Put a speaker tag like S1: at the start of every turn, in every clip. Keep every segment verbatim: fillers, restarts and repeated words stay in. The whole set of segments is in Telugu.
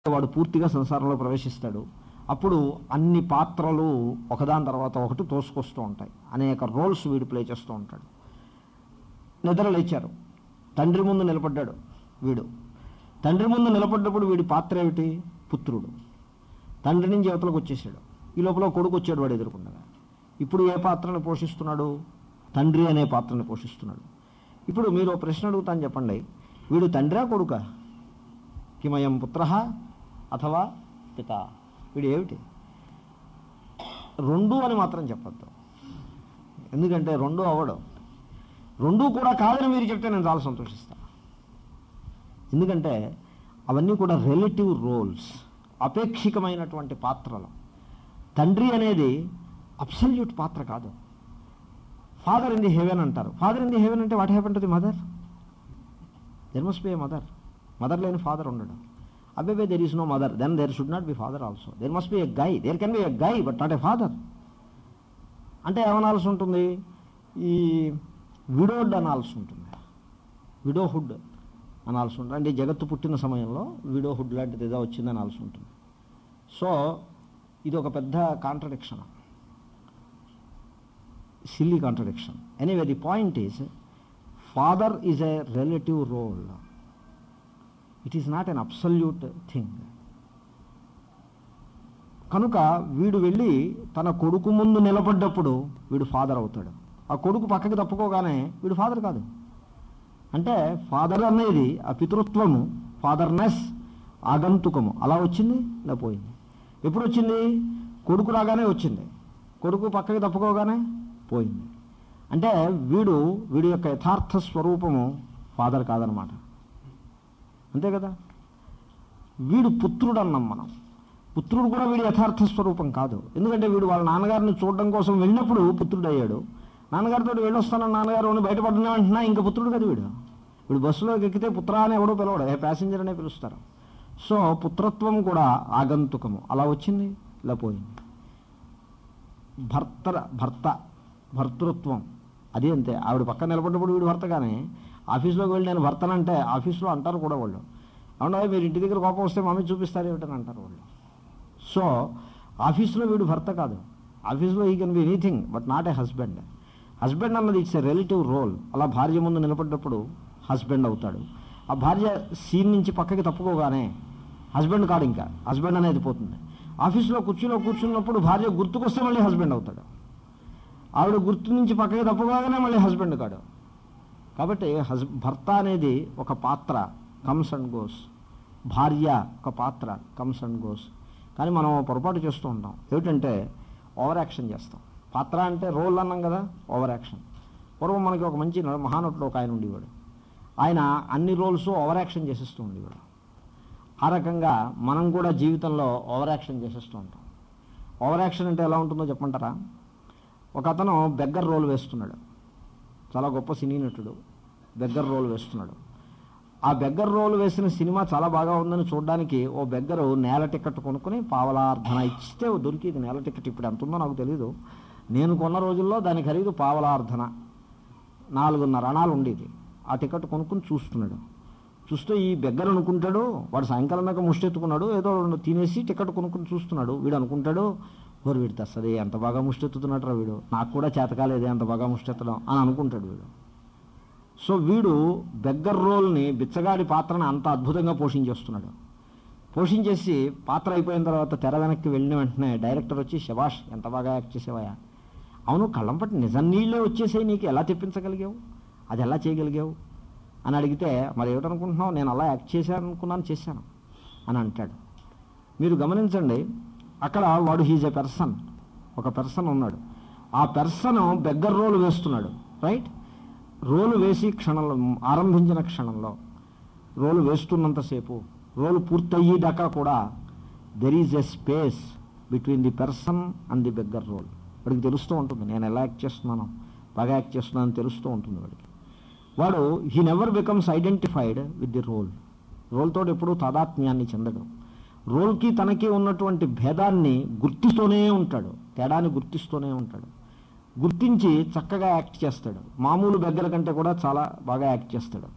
S1: వాడు పూర్తిగా సంసారంలో ప్రవేశిస్తాడు. అప్పుడు అన్ని పాత్రలు ఒకదాని తర్వాత ఒకటి తోసుకొస్తూ ఉంటాయి. అనేక రోల్స్ వీడు ప్లే చేస్తూ ఉంటాడు. నిద్ర లేచారు, తండ్రి ముందు నిలబడ్డాడు వీడు. తండ్రి ముందు నిలబడ్డప్పుడు వీడి పాత్ర ఏమిటి? పుత్రుడు. తండ్రి నుంచి యువతలకు వచ్చేసాడు. ఈ లోపల కొడుకు వచ్చాడు వాడు ఎదుర్కొండగా. ఇప్పుడు ఏ పాత్రను పోషిస్తున్నాడు? తండ్రి అనే పాత్రను పోషిస్తున్నాడు. ఇప్పుడు మీరు ప్రశ్న అడుగుతాను, చెప్పండి, వీడు తండ్రా కొడుకా? కిమయం పుత్ర అథవా పిత? వీడు ఏమిటి? రెండు అని మాత్రం చెప్పద్దు, ఎందుకంటే రెండు అవడం. రెండు కూడా కాదని మీరు చెప్తే నేను చాలా సంతోషిస్తాను. ఎందుకంటే అవన్నీ కూడా రిలేటివ్ రోల్స్, అపేక్షికమైనటువంటి పాత్రలు. తండ్రి అనేది అబ్సల్యూట్ పాత్ర కాదు. ఫాదర్ ఇన్ ది హెవెన్ అంటారు. ఫాదర్ ఇన్ ది హెవెన్ అంటే what happen to the mother? There must be a mother. Mother లేని ఫాదర్ ఉండడు. అబ్బే there is no mother, then there should not be father also. There must be a guy. There can be a guy but not a father. అంటే ఏమనాల్సి ఉంటుంది? ఈ విడోడ్ అనాల్సి ఉంటుంది, విడోహుడ్ అనాల్సి ఉంటుంది. అంటే జగత్తు పుట్టిన సమయంలో విడోహుడ్ లాంటిది ఏదో వచ్చింది అనాల్సి ఉంటుంది. సో ఇది ఒక పెద్ద contradiction, silly contradiction. Anyway the point is, father is a relative role. It is not an absolute thing. కనుక వీడు వెళ్ళి తన కొడుకు ముందు నిలబడ్డప్పుడు వీడు ఫాదర్ అవుతాడు. ఆ కొడుకు పక్కకి తప్పుకోగానే వీడు ఫాదర్ కాదు. అంటే ఫాదర్ అనేది ఆ పితృత్వము, ఫాదర్నెస్ ఆగంతుకము అలా వచ్చింది, ఇలా పోయింది. ఎప్పుడు వచ్చింది? కొడుకు రాగానే వచ్చింది, కొడుకు పక్కకి తప్పుకోగానే పోయింది. అంటే వీడు వీడి యొక్క యథార్థ స్వరూపము ఫాదర్ కాదనమాట. అంతే కదా? వీడు పుత్రుడు అన్నాం మనం. పుత్రుడు కూడా వీడి యథార్థ స్వరూపం కాదు. ఎందుకంటే వీడు వాళ్ళ నాన్నగారిని చూడడం కోసం వెళ్ళినప్పుడు పుత్రుడు అయ్యాడు. నాన్నగారితో వెళ్ళొస్తానని నాన్నగారు బయటపడిన వెంటనే ఇంకా పుత్రుడు కదా వీడు. వీడు బస్సులో ఎక్కితే పుత్ర అని ఎవడో పిలవడు, ఏ ప్యాసింజర్ అనే పిలుస్తారు. సో పుత్రత్వం కూడా ఆగంతుకము, అలా వచ్చింది, ఇలా పోయింది. భర్త భర్త భర్తృత్వం అది అంతే. ఆవిడ పక్కన నిలబడ్డప్పుడు వీడు భర్త. కానీ ఆఫీస్లోకి వెళ్ళి నేను భర్తనంటే ఆఫీస్లో అంటారు కూడా వాళ్ళు, అవునా మీరు ఇంటి దగ్గర కోపం వస్తే మమ్మీ చూపిస్తారు ఏమిటని అంటారు వాళ్ళు. సో ఆఫీస్లో వీడు భర్త కాదు. ఆఫీస్లో he can be anything but not a husband. Husband అన్నది ఇట్స్ ఏ రిలేటివ్ రోల్. అలా భార్య ముందు నిలబడ్డప్పుడు హస్బెండ్ అవుతాడు. ఆ భార్య సీన్ నుంచి పక్కకి తప్పుకోగానే హస్బెండ్ కాడు, ఇంకా హస్బెండ్ అనేది పోతుంది. ఆఫీస్లో కుర్చీలో కూర్చున్నప్పుడు భార్య గుర్తుకొస్తే మళ్ళీ హస్బెండ్ అవుతాడు. ఆవిడ గుర్తు నుంచి పక్కకి తప్పుకోగానే మళ్ళీ హస్బెండ్ కాడు. కాబట్టి హస్ భర్త అనేది ఒక పాత్ర, కమ్స్ అండ్ గోస్. భార్య ఒక పాత్ర, కమ్స్ అండ్ గోస్. కానీ మనం పొరపాటు చేస్తూ ఉంటాం. ఏమిటంటే ఓవర్ యాక్షన్ చేస్తాం. పాత్ర అంటే రోల్ అన్నాం కదా, ఓవర్ యాక్షన్. పూర్వం మనకి ఒక మంచి మహానటుడు ఒక ఆయన ఉండేవాడు. ఆయన అన్ని రోల్స్ ఓవర్ యాక్షన్ చేసేస్తూ ఉండేవాడు. ఆ రకంగా మనం కూడా జీవితంలో ఓవర్ యాక్షన్ చేసేస్తూ ఉంటాం. ఓవర్ యాక్షన్ అంటే ఎలా ఉంటుందో చెప్పమంటారా? ఒక అతను బెగ్గర్ రోల్ వేస్తున్నాడు, చాలా గొప్ప సినీ నటుడు బెగ్గర్ రోల్ వేస్తున్నాడు. ఆ బెగ్గర్ రోల్ వేసిన సినిమా చాలా బాగా ఉందని చూడడానికి ఓ బెగ్గరు నేల టికెట్ కొనుక్కొని పావలార్ధన ఇస్తే దొరికింది నేల టికెట్. ఇప్పుడు ఎంత ఉందో నాకు తెలీదు. నేను కొన్న రోజుల్లో దాని ఖరీదు పావలార్ధన, నాలుగున్నర అణాలు ఉండేది. ఆ టికెట్ కొనుక్కుని చూస్తున్నాడు. చూస్తే ఈ బెగ్గర్ అనుకుంటాడు, వాడు సాయంకాలం దాకా ముష్టెత్తుకున్నాడు, ఏదో తినేసి టికెట్ కొనుక్కుని చూస్తున్నాడు. వీడు అనుకుంటాడు, ఓరు వీడు తెస్తుంది, ఎంత బాగా ముష్టెత్తుతున్నట్రా వీడు, నాకు కూడా చేతకాలేదే అంత బాగా ముష్టెత్తడం అని అనుకుంటాడు వీడు. సో వీడు బెగ్గర్ రోల్ని, బిచ్చగాడి పాత్రను అంత అద్భుతంగా పోషించేస్తున్నాడు. పోషించేసి పాత్ర అయిపోయిన తర్వాత తెర వెనక్కి వెళ్ళిన వెంటనే డైరెక్టర్ వచ్చి, శబాష్ ఎంత బాగా యాక్ట్ చేసేవాయా, అవును కళ్ళం పట్టి నిజం నీళ్ళే వచ్చేసాయి, నీకు ఎలా తెప్పించగలిగావు, అది ఎలా చేయగలిగావు అని అడిగితే, మరి ఏమిటనుకుంటున్నావు, నేను అలా యాక్ట్ చేశాను అనుకున్నాను, చేశాను అని అంటాడు. మీరు గమనించండి, అక్కడ వాడు హీజ్ ఎ పర్సన్, ఒక పర్సన్ ఉన్నాడు. ఆ పర్సన్ బెగ్గర్ రోల్ వేస్తున్నాడు, రైట్? రోలు వేసి క్షణంలో, ఆరంభించిన క్షణంలో, రోలు వేస్తున్నంతసేపు, రోలు పూర్తయ్యేదాకా కూడా there is a space between the person and the beggar role. వాడికి తెలుస్తూ ఉంటుంది నేను ఎలా యాక్ట్ చేస్తున్నాను, బాగా యాక్ట్ చేస్తున్నాను తెలుస్తూ ఉంటుంది వాడికి. వాడు he never becomes identified with the role. రోల్తో ఎప్పుడూ తాదాత్మ్యాన్ని చెందడు. రోల్కి తనకి ఉన్నటువంటి భేదాన్ని గుర్తిస్తూనే ఉంటాడు, తేడాన్ని గుర్తిస్తూనే ఉంటాడు. గుర్తించి చక్కగా యాక్ట్ చేస్తాడు. మామూలు బెగ్గర కంటే కూడా చాలా బాగా యాక్ట్ చేస్తాడు.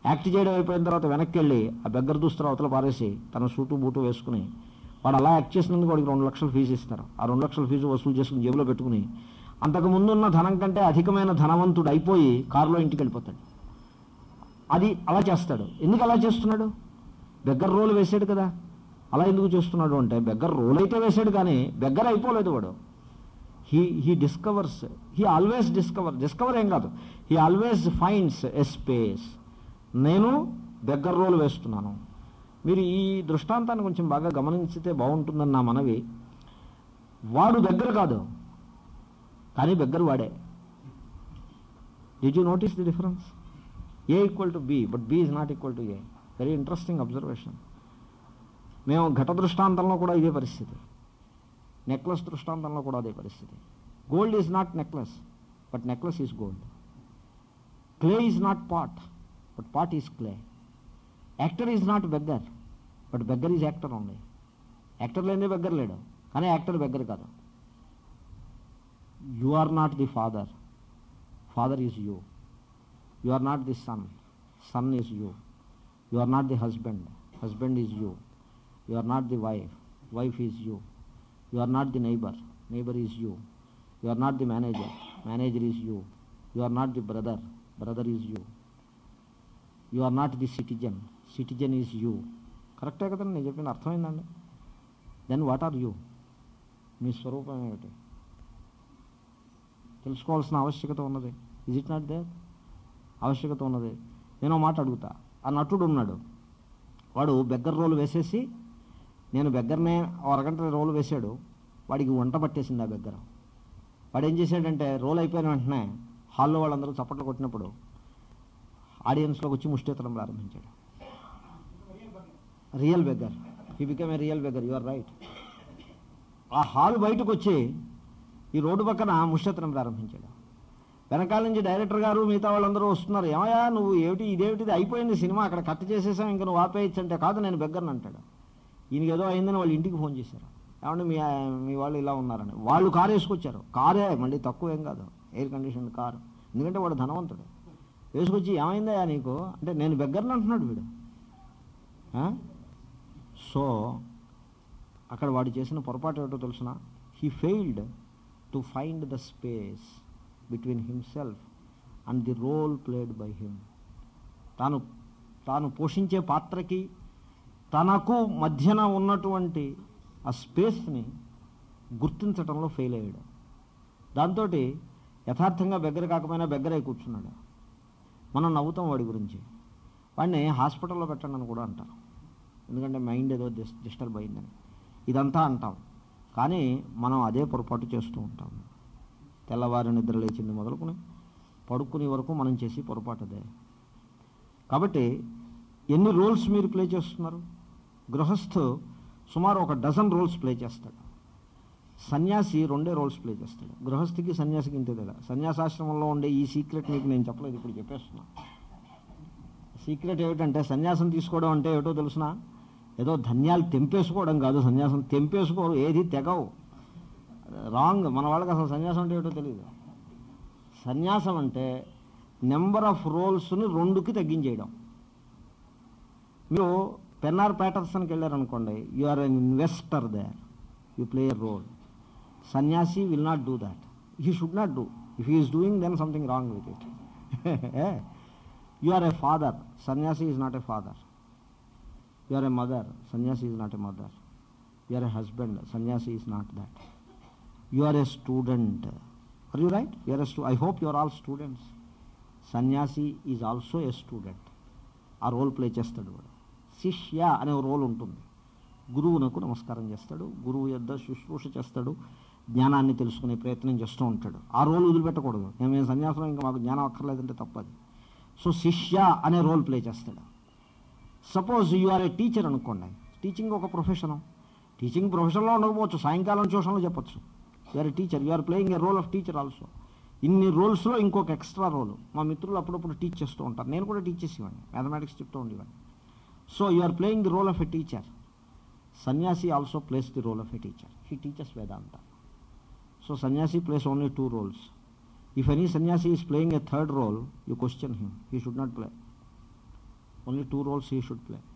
S1: యాక్ట్ చేయడం అయిపోయిన తర్వాత వెనక్కి వెళ్ళి ఆ బెగ్గర దుస్తులు అవతల పారేసి తన సూటు బూటు వేసుకుని వాడు అలా యాక్ట్ చేసినందుకు వాడికి రెండు లక్షలు ఫీజు ఇస్తారు. ఆ రెండు లక్షల ఫీజు వసూలు చేసుకుని జేబులో పెట్టుకుని అంతకు ముందున్న ధనం కంటే అధికమైన ధనవంతుడు అయిపోయి కారులో ఇంటికి వెళ్ళిపోతాడు. అది అలా చేస్తాడు. ఎందుకు అలా చేస్తున్నాడు? బెగ్గర రోల్ వేసాడు కదా. అలా ఎందుకు చేస్తున్నాడు అంటే బెగ్గర రోల్ అయితే వేసాడు కానీ బెగ్గర అయిపోలేదు వాడు. He he discovers he always discover discover ఏం కాదు he always finds a space. నేను బెగ్గర రోల్ వేస్తున్నాను. మీరు ఈ దృష్టాంతాన్ని కొంచెం బాగా గమనించితే బాగుంటుందని నా మనవి. వాడు బెగ్గర కాదు కానీ బెగ్గర వాడే. Did you notice the difference? A equal to B but B is not equal to A. Very interesting observation. మేము ఘట దృష్టాంతంలో కూడా ఇదే పరిస్థితి, నెక్లెస్ దృష్టాంతంలో కూడా అదే పరిస్థితి. Gold is not necklace but necklace is gold. Clay is not pot but pot is clay. Actor is not beggar but beggar is actor only. Actor లేదే బెగ్గర్ లేడు కానీ యాక్టర్ బెగ్గర్ కాదు. You are not the father, father is you. You are not the son, son is you. You are not the husband, husband is you. You are not the wife, wife is you. You are not the neighbour, neighbour is you. You are not the manager, manager is you. You are not the brother, brother is you. You are not the citizen, citizen is you. కరెక్టే కదండి నేను చెప్పిన? అర్థమైందండి? Then what are you? మీ స్వరూపం ఏమిటి తెలుసుకోవాల్సిన ఆవశ్యకత ఉన్నది. Is it not there? ఆవశ్యకత ఉన్నది. నేను మాట అడుగుతా. ఆ నటుడు ఉన్నాడు, వాడు బెగ్గర్ రోల్ వేసేసి నేను బెగ్గరనే అరగంట రోల్ వేశాడు. వాడికి వంట పట్టేసింది ఆ బెగ్గర. వాడు ఏం చేశాడంటే రోల్ అయిపోయిన వెంటనే హాల్లో వాళ్ళందరూ చప్పట్లు కొట్టినప్పుడు ఆడియన్స్లోకి వచ్చి ముష్టెత్తడం ప్రారంభించాడు. Real beggar. He become a real beggar. You are right. ఆ హాల్ బయటకు వచ్చి ఈ రోడ్డు పక్కన ముష్టెత్తడం ప్రారంభించాడు. వెనకాల నుంచి డైరెక్టర్ గారు మిగతా వాళ్ళందరూ వస్తున్నారు. ఏమయ్యా నువ్వు ఏమిటి ఇదేమిటిది అయిపోయింది సినిమా అక్కడ కట్ చేసేసాం ఇంకా నువ్వు ఆపేయచ్చు అంటే కాదు నేను బెగ్గర్ని అంటాడు. ఈయనకి ఏదో అయిందని వాళ్ళు ఇంటికి ఫోన్ చేశారు. ఏమంటే మీ మీ వాళ్ళు ఇలా ఉన్నారని. వాళ్ళు కారు వేసుకొచ్చారు. కారే మళ్ళీ తక్కువ ఏం కాదు, ఎయిర్ కండిషన్ కారు. ఎందుకంటే వాడు ధనవంతుడు. వేసుకొచ్చి ఏమైందా నీకు అంటే నేను బెగ్గర్ని అంటున్నాడు వీడు. సో అక్కడ వాడు చేసిన పొరపాటు ఏమిటో తెలుసిన? He failed to find the space between himself and the role played by him. తాను తాను పోషించే పాత్రకి తనకు మధ్యన ఉన్నటువంటి ఆ స్పేస్ని గుర్తించడంలో ఫెయిల్ అయ్యాడు. దాంతో యథార్థంగా బెగ్గర కాకపోయినా బెగ్గరై కూర్చున్నాడు. మనం నవ్వుతాం వాడి గురించి. వాడిని హాస్పిటల్లో పెట్టండి అని కూడా అంటారు, ఎందుకంటే మైండ్ ఏదో డిస్ డిస్టర్బ్ అయిందని. ఇదంతా అంటాం కానీ మనం అదే పొరపాటు చేస్తూ ఉంటాం. తెల్లవారి నిద్ర లేచింది మొదలుకొని పడుకునే వరకు మనం చేసి పొరపాటు అదే. కాబట్టి ఎన్ని రోల్స్ మీరు ప్లే చేస్తున్నారు? గృహస్థు సుమారు ఒక డజన్ రోల్స్ ప్లే చేస్తాడు. సన్యాసి రెండే రోల్స్ ప్లే చేస్తాడు. గృహస్థికి సన్యాసికి ఇంతే కదా. సన్యాసాశ్రమంలో ఉండే ఈ సీక్రెట్ మీకు నేను చెప్పలేదు, ఇప్పుడు చెప్పేస్తున్నా. సీక్రెట్ ఏమిటంటే సన్యాసం తీసుకోవడం అంటే ఏమిటో తెలుసిన? ఏదో ధన్యాలు తెంపేసుకోవడం కాదు. సన్యాసం తెంపేసుకోరు, ఏది తెగవు. రాంగ్. మన వాళ్ళకి అసలు సన్యాసం అంటే ఏమిటో తెలియదు. సన్యాసం అంటే నెంబర్ ఆఫ్ రోల్స్ని రెండుకి తగ్గించేయడం. మీరు పెన్నార్ ప్యాటర్సన్కి వెళ్ళారనుకోండి, you are an investor there, you play a role. Sanyasi will not do that. He should not do. If he is doing then something wrong with it. You are a father, sanyasi is not a father. You are a mother, sanyasi is not a mother. You are a husband, sanyasi is not that. You are a student. Are you right? You are a stu- I hope you are all students. Sannyasi is also a student. ఆ రోల్ ప్లే చేస్తాడు వాడు. శిష్య అనే రోల్ ఉంటుంది. గురువునకు నమస్కారం చేస్తాడు, గురువు యొద్ద శుశ్రూష చేస్తాడు, జ్ఞానాన్ని తెలుసుకునే ప్రయత్నం చేస్తూ ఉంటాడు. ఆ రోల్ వదిలిపెట్టకూడదు. మేము సన్యాసం ఇంకా మాకు జ్ఞానం అక్కర్లేదంటే తప్పది. సో శిష్య అనే రోల్ ప్లే చేస్తాడు. Suppose you are a teacher అనుకోండి. టీచింగ్ ఒక ప్రొఫెషను. టీచింగ్ ప్రొఫెషన్లో ఉండకపోవచ్చు, సాయంకాలం ట్యూషన్లో చెప్పచ్చు. You are a teacher, you are playing a role of teacher also. ఇన్ని రోల్స్లో ఇంకొక ఎక్స్ట్రా రోల్. మా మిత్రులు అప్పుడప్పుడు టీచ్ చేస్తూ ఉంటారు, నేను కూడా టీచ్ చేసేవాడిని, మ్యాథమెటిక్స్ చెప్తూ ఉండేవాడిని. So you are playing the role of a teacher. Sanyasi also plays the role of a teacher. He teaches Vedanta. So sanyasi plays only two roles. If any sanyasi is playing a third role, you question him. He should not play. Only two roles he should play.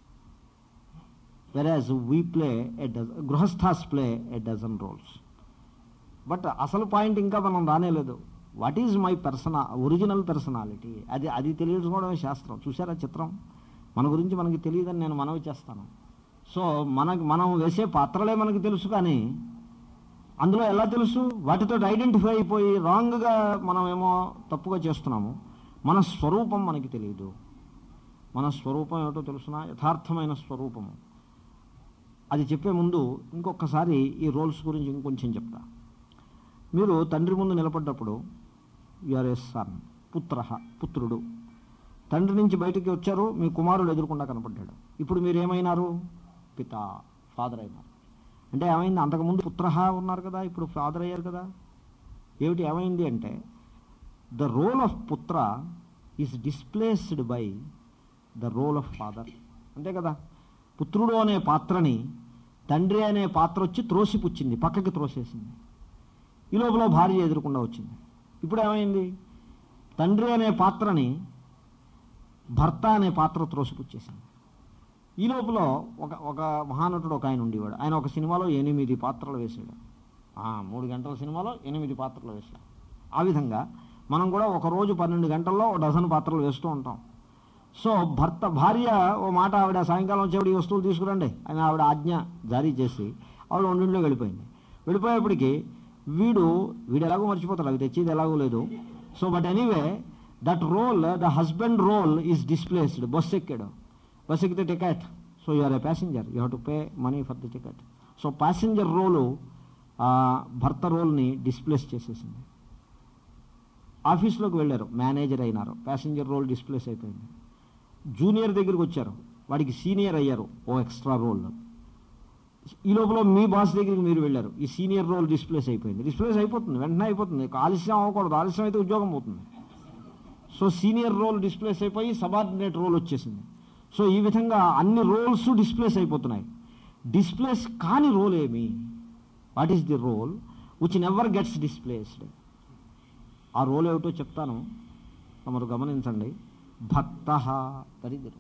S1: Whereas we play a dozen, grihasthas play a dozen roles. But అసలు పాయింట్ ఇంకా మనం రానేలేదు. What is my persona original personality, అది అది తెలియజుకోవడమే శాస్త్రం. చూసారా చిత్రం? మన గురించి మనకి తెలియదని నేను మనవి చేస్తాను. సో మనకి మనం వేసే పాత్రలే మనకి తెలుసు, కానీ అందులో ఎలా తెలుసు? వాటితో ఐడెంటిఫై అయిపోయి రాంగ్గా మనం ఏమో తప్పుగా చేస్తున్నాము. మన స్వరూపం మనకి తెలియదు. మన స్వరూపం ఏమిటో తెలుసునా? యథార్థమైన స్వరూపము. అది చెప్పే ముందు ఇంకొకసారి ఈ రోల్స్ గురించి ఇంకొంచెం చెప్తా. మీరు తండ్రి ముందు నిలబడ్డప్పుడు యూఆర్ ఏ సన్, పుత్ర, పుత్రుడు. తండ్రి నుంచి బయటికి వచ్చారు, మీ కుమారుడు ఎదురుకుండా కనపడ్డాడు. ఇప్పుడు మీరు ఏమైనారు? పిత, ఫాదర్ అయినారు. అంటే ఏమైంది? అంతకుముందు పుత్ర ఉన్నారు కదా, ఇప్పుడు ఫాదర్ అయ్యారు కదా. ఏమిటి ఏమైంది అంటే, the role of putra is displaced by the role of father. అంతే కదా. పుత్రుడు అనే పాత్రని తండ్రి అనే పాత్ర వచ్చి త్రోసిపుచ్చింది, పక్కకి త్రోసేసింది. ఈ లోపల భార్య ఎదురకుండా వచ్చింది. ఇప్పుడు ఏమైంది? తండ్రి అనే పాత్రని భర్త అనే పాత్ర త్రోసిపుచ్చేసింది. ఈ లోపల ఒక ఒక మహానటుడు ఒక ఆయన ఉండేవాడు. ఆయన ఒక సినిమాలో ఎనిమిది పాత్రలు వేసాడు. మూడు గంటల సినిమాలో ఎనిమిది పాత్రలు వేసాడు. ఆ విధంగా మనం కూడా ఒకరోజు పన్నెండు గంటల్లో ఒక డజన్ పాత్రలు వేస్తూ ఉంటాం. సో భర్త భార్య ఓ మాట, ఆవిడ సాయంకాలం వచ్చేవాడు ఈ వస్తువులు తీసుకురండి అని ఆవిడ ఆజ్ఞ జారీ చేసి ఆవిడ వండింట్లో వెళ్ళిపోయింది. వెళ్ళిపోయేప్పటికీ వీడు వీడు ఎలాగో మర్చిపోతాడు, అవి తెచ్చేది ఎలాగో లేదు. So but anyway that role, the husband role is displaced. Bus ఎక్కాడు, బస్సు ఎక్కితే ticket. So you are a passenger, you have to pay money for the ticket. So passenger role భర్త రోల్ని డిస్ప్లేస్ చేసేసింది. ఆఫీస్లోకి వెళ్ళారు, మేనేజర్ అయినారు, ప్యాసింజర్ రోల్ డిస్ప్లేస్ అయిపోయింది. జూనియర్ దగ్గరికి వచ్చారు, వాడికి సీనియర్ అయ్యారు, ఓ ఎక్స్ట్రా రోల్. ఈ లోపల మీ బాస్ దగ్గరికి మీరు వెళ్ళారు, ఈ సీనియర్ రోల్ డిస్ప్లేస్ అయిపోయింది. డిస్ప్లేస్ అయిపోతుంది, వెంటనే అయిపోతుంది, ఆలస్యం అవ్వకూడదు, ఆలస్యం అయితే ఉద్యోగం పోతుంది. సో సీనియర్ రోల్ డిస్ప్లేస్ అయిపోయి సబార్డినేట్ రోల్ వచ్చేసింది. సో ఈ విధంగా అన్ని రోల్స్ డిస్ప్లేస్ అయిపోతున్నాయి. డిస్ప్లేస్ కాని రోల్ ఏమి? What is the role which never gets displaced? ఆ రోల్ ఏమిటో చెప్తాను, తమరు గమనించండి. భక్త, దరిద్రం.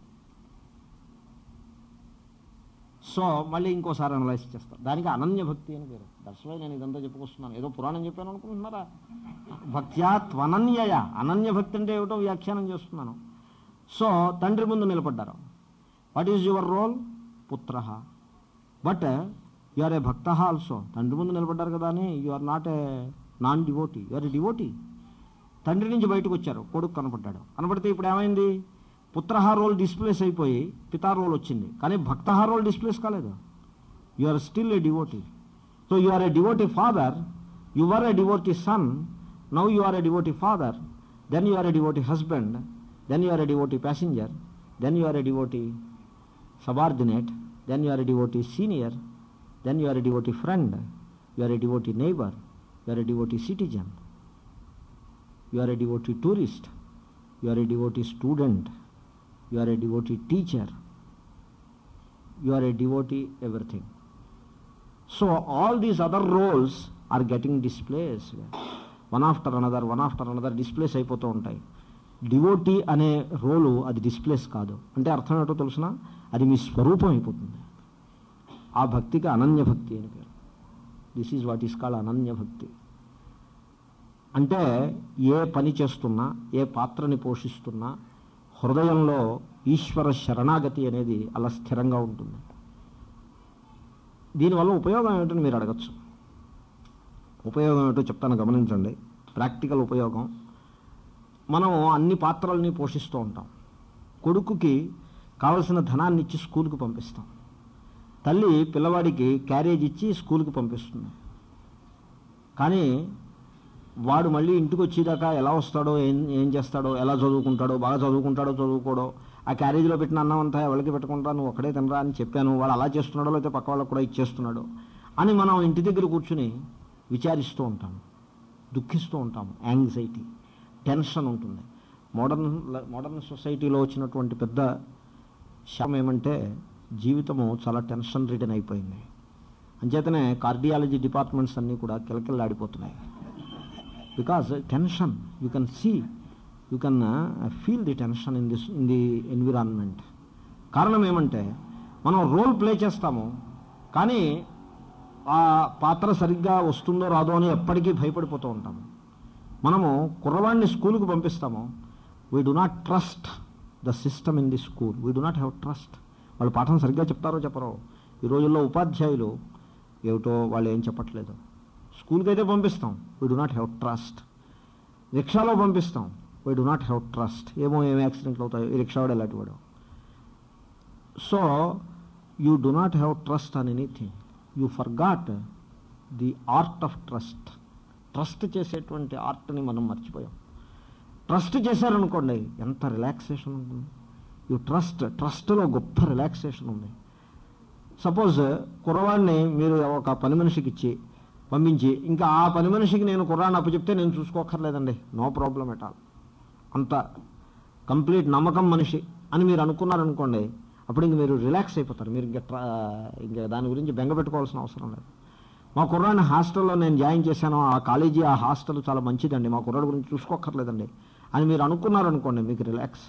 S1: సో మళ్ళీ ఇంకోసారి అనలైజ్ చేస్తాను. దానికి అనన్య భక్తి అని పేరు. దట్స్ వై నేను ఇదంతా చెప్పుకొస్తున్నాను. ఏదో పురాణం చెప్పాను అనుకుంటున్నారా? భక్త్యా త్వనన్యయ, అనన్య భక్తి అంటే ఏమిటో వ్యాఖ్యానం చేస్తున్నాను. సో తండ్రి ముందు నిలబడ్డారు. What is your role? పుత్ర. బట్ యు ఆర్ ఏ భక్త ఆల్సో. తండ్రి ముందు నిలబడ్డారు కదా అని you are not a non devotee, you are a devotee. తండ్రి నుంచి బయటకు వచ్చారు, కొడుకు కనపడ్డాడు. కనపడితే ఇప్పుడు ఏమైంది? పుత్రహ రోల్ డిస్ప్లేస్ అయిపోయి పితా రోల్ వచ్చింది, కానీ భక్తహ రోల్ డిస్ప్లేస్ కాలేదు. You are still a devotee. So you are a devotee father, you are a devotee son, now you are a devotee father, then you are a devotee husband, then you are a devotee passenger, then you are a devotee subordinate, then you are a devotee senior, then you are a devotee friend, you are a devotee neighbour, you are a devotee citizen, you are a devotee tourist, you are a devotee student, you are a devotee teacher, you are a devotee everything. So all these other roles are getting displaced, one after another, one after another displace అయిపోతూ ఉంటాయి. డివోటీ అనే రోలు అది డిస్ప్లేస్ కాదు. అంటే అర్థం ఏంటో తెలుసిన? అది మీ స్వరూపం అయిపోతుంది. ఆ భక్తికి అనన్య భక్తి అని పేరు. This is what is called అనన్య భక్తి. అంటే ఏ పని చేస్తున్నా, ఏ పాత్రని పోషిస్తున్నా హృదయంలో ఈశ్వర శరణాగతి అనేది అలా స్థిరంగా ఉంటుంది. దీనివల్ల ఉపయోగం ఏమిటని మీరు అడగచ్చు. ఉపయోగం ఏమిటో చెప్తాను, గమనించండి. ప్రాక్టికల్ ఉపయోగం. మనం అన్ని పాత్రల్ని పోషిస్తూ ఉంటాం. కొడుకుకి కావలసిన ధనాన్ని ఇచ్చి స్కూల్కి పంపిస్తాం. తల్లి పిల్లవాడికి క్యారేజ్ ఇచ్చి స్కూల్కి పంపిస్తుంది. కానీ వాడు మళ్ళీ ఇంటికి వచ్చేదాకా ఎలా వస్తాడో, ఏం ఏం చేస్తాడో, ఎలా చదువుకుంటాడో, బాగా చదువుకుంటాడో చదువుకోడో, ఆ క్యారేజీలో పెట్టిన అన్నం అంతా ఎవరికి పెట్టుకుంటా, నువ్వు ఒక్కడే తినరా అని చెప్పాను, వాడు అలా చేస్తున్నాడో లేకపోతే పక్క వాళ్ళకు కూడా ఇచ్చేస్తున్నాడు అని మనం ఇంటి దగ్గర కూర్చుని విచారిస్తూ ఉంటాము, దుఃఖిస్తూ ఉంటాము. యాంగ్జైటీ, టెన్షన్ ఉంటుంది. మోడర్న్ మోడర్న్ సొసైటీలో వచ్చినటువంటి పెద్ద శాపం ఏమంటే జీవితము చాలా టెన్షన్ రిటర్న్ అయిపోయింది. అంచేతనే కార్డియాలజీ డిపార్ట్మెంట్స్ అన్నీ కూడా కిలకిల్లాడిపోతున్నాయి. Because tension, you can see you can feel the tension in this in the environment. కారణం ఏమంటే మనం రోల్ ప్లే చేస్తాము, కానీ ఆ పాత్ర సరిగ్గా వస్తుందో రాదో అని ఎప్పటికీ భయపడిపోతూ ఉంటాము. మనము కుర్రవాడిని స్కూల్కి పంపిస్తాము, we do not trust the system in the school, we do not have trust. వాళ్ళు పాఠం సరిగ్గా చెప్తారో చెప్పరో. ఈ రోజుల్లో ఉపాధ్యాయులు ఏమిటో వాళ్ళు ఏం చెప్పట్లేదు. స్కూల్కి అయితే పంపిస్తాం, we do not have trust. రిక్షాలో పంపిస్తాం, we do not have trust. ఏమో ఏమి యాక్సిడెంట్లు అవుతాయో, ఈ రిక్షావాడు ఎలాంటి వాడు. So you do not have trust on anything. You forgot the art of trust. Trust చేసేటువంటి ఆర్ట్ని మనం మర్చిపోయాం. ట్రస్ట్ చేశారనుకోండి ఎంత రిలాక్సేషన్ ఉంటుంది. యూ ట్రస్ట్, ట్రస్ట్లో గొప్ప రిలాక్సేషన్ ఉంది. సపోజ్ కుర్రవాడిని మీరు ఒక పని మనిషికి ఇచ్చి పంపించి, ఇంకా ఆ పని మనిషికి నేను కుర్రాన్ని అప్పచెప్తే నేను చూసుకోక్కర్లేదండి, నో ప్రాబ్లం ఎట్ ఆల్, అంత కంప్లీట్ నమ్మకం మనిషి అని మీరు అనుకున్నారనుకోండి, అప్పుడు ఇంక మీరు రిలాక్స్ అయిపోతారు. మీరు ఇంకా ఇంకా దాని గురించి బెంగ పెట్టుకోవాల్సిన అవసరం లేదు. మా కుర్రాడిని హాస్టల్లో నేను జాయిన్ చేశాను, ఆ కాలేజీ ఆ హాస్టల్ చాలా మంచిదండి, మా కుర్రాడి గురించి చూసుకోక్కర్లేదండి అని మీరు అనుకున్నారనుకోండి, మీకు రిలాక్స్.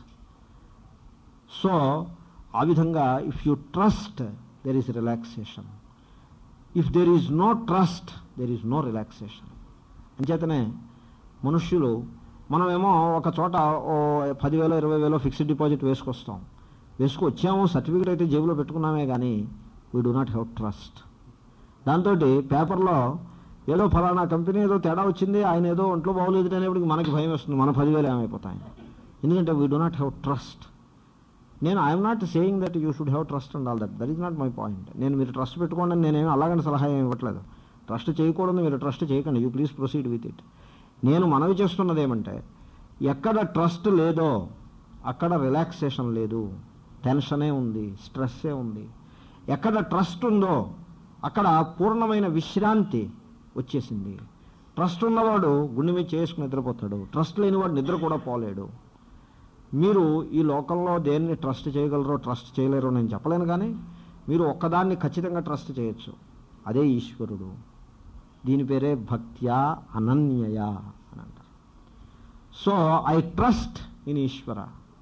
S1: సో ఆ విధంగా if you trust there is relaxation. If there is no trust there is no relaxation. అంచేతనే మనుష్యులు మనమేమో ఒక చోట ఓ పదివేలో ఇరవై వేలో ఫిక్స్డ్ డిపాజిట్ వేసుకొస్తాం, వేసుకొచ్చాము, సర్టిఫికేట్ అయితే జేబులో పెట్టుకున్నామే, కానీ we do not have trust. దాంతో పేపర్లో ఏదో ఫలానా కంపెనీ ఏదో తేడా వచ్చింది, ఆయన ఏదో ఒంట్లో బాగోలేదు అనేప్పటికి మనకి భయం వేస్తుంది, మన పదివేలు ఏమైపోతాయి. ఎందుకంటే we do not have trust. నేను I'm not saying that you should have trust and all that, that is not my point. నేను మీరు ట్రస్ట్ పెట్టుకోండి అని నేనేమి అలాగని సలహా ఏమి ఇవ్వట్లేదు. ట్రస్ట్ చేయకూడదు, మీరు ట్రస్ట్ చేయకండి, you please proceed with it. నేను మనవి చేస్తున్నది ఏమంటే, ఎక్కడ ట్రస్ట్ లేదో అక్కడ రిలాక్సేషన్ లేదు, టెన్షనే ఉంది, స్ట్రెస్సే ఉంది. ఎక్కడ ట్రస్ట్ ఉందో అక్కడ పూర్ణమైన విశ్రాంతి వచ్చేసింది. ట్రస్ట్ ఉన్నవాడు గుండె మీద చేసుకుని నిద్రపోతాడు, ట్రస్ట్ లేనివాడు నిద్ర కూడా పోలేడు. మీరు ఈ లోకంలో దేన్ని ట్రస్ట్ చేయగలరో ట్రస్ట్ చేయలేరో నేను చెప్పలేను, కానీ మీరు ఒక్కదాన్ని ఖచ్చితంగా ట్రస్ట్ చేయొచ్చు, అదే ఈశ్వరుడు. దీని పేరే భక్త్యా అనన్యయా అని అంటారు. So I trust in Ishwara.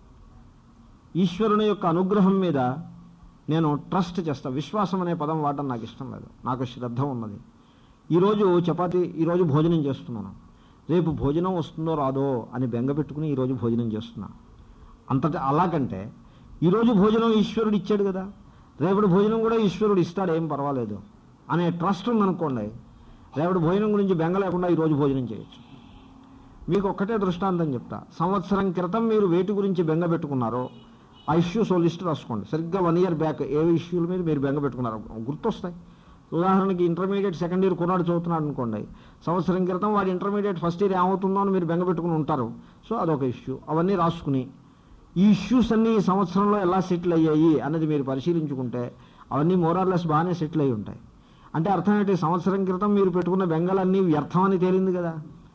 S1: ఈశ్వరుని యొక్క అనుగ్రహం మీద నేను ట్రస్ట్ చేస్తాను. విశ్వాసం అనే పదం వాడడం నాకు ఇష్టం లేదు, నాకు శ్రద్ధ ఉన్నది. ఈరోజు చపాతీ, ఈరోజు భోజనం చేస్తున్నాను, రేపు భోజనం వస్తుందో రాదో అని బెంగ పెట్టుకుని ఈరోజు భోజనం చేస్తున్నాను. అంతటా అలాగంటే ఈరోజు భోజనం ఈశ్వరుడు ఇచ్చాడు కదా, రేపటి భోజనం కూడా ఈశ్వరుడు ఇస్తాడు, ఏం పర్వాలేదు అనే ట్రస్ట్ ఉందనుకోండి, రేపటి భోజనం గురించి బెంగ లేకుండా ఈరోజు భోజనం చేయొచ్చు. మీకు ఒక్కటే దృష్టాంతం చెప్తా. సంవత్సరం క్రితం మీరు వేటి గురించి బెంగ పెట్టుకున్నారో ఆ ఇష్యూస్ ఓ లిస్ట్ రాసుకోండి. సరిగ్గా వన్ ఇయర్ బ్యాక్ ఏ ఇష్యూల మీద మీరు బెంగ పెట్టుకున్నారో గుర్తొస్తాయి. ఉదాహరణకి ఇంటర్మీడియట్ సెకండ్ ఇయర్ కొన్నాడు చదువుతున్నాడు అనుకోండి, సంవత్సరం క్రితం వాడు ఇంటర్మీడియట్ ఫస్ట్ ఇయర్ ఏమవుతుందో అని మీరు బెంగ పెట్టుకుని ఉంటారు. సో అదొక ఇష్యూ. అవన్నీ రాసుకుని ఈ ఇష్యూస్ అన్నీ ఈ సంవత్సరంలో ఎలా సెటిల్ అయ్యాయి అన్నది మీరు పరిశీలించుకుంటే అవన్నీ మోరార్లెస్ బాగానే సెటిల్ అయ్యి ఉంటాయి. అంటే అర్థం ఏంటి, సంవత్సరం క్రితం మీరు పెట్టుకున్న బెంగలన్నీ వ్యర్థమని తేలింది కదా.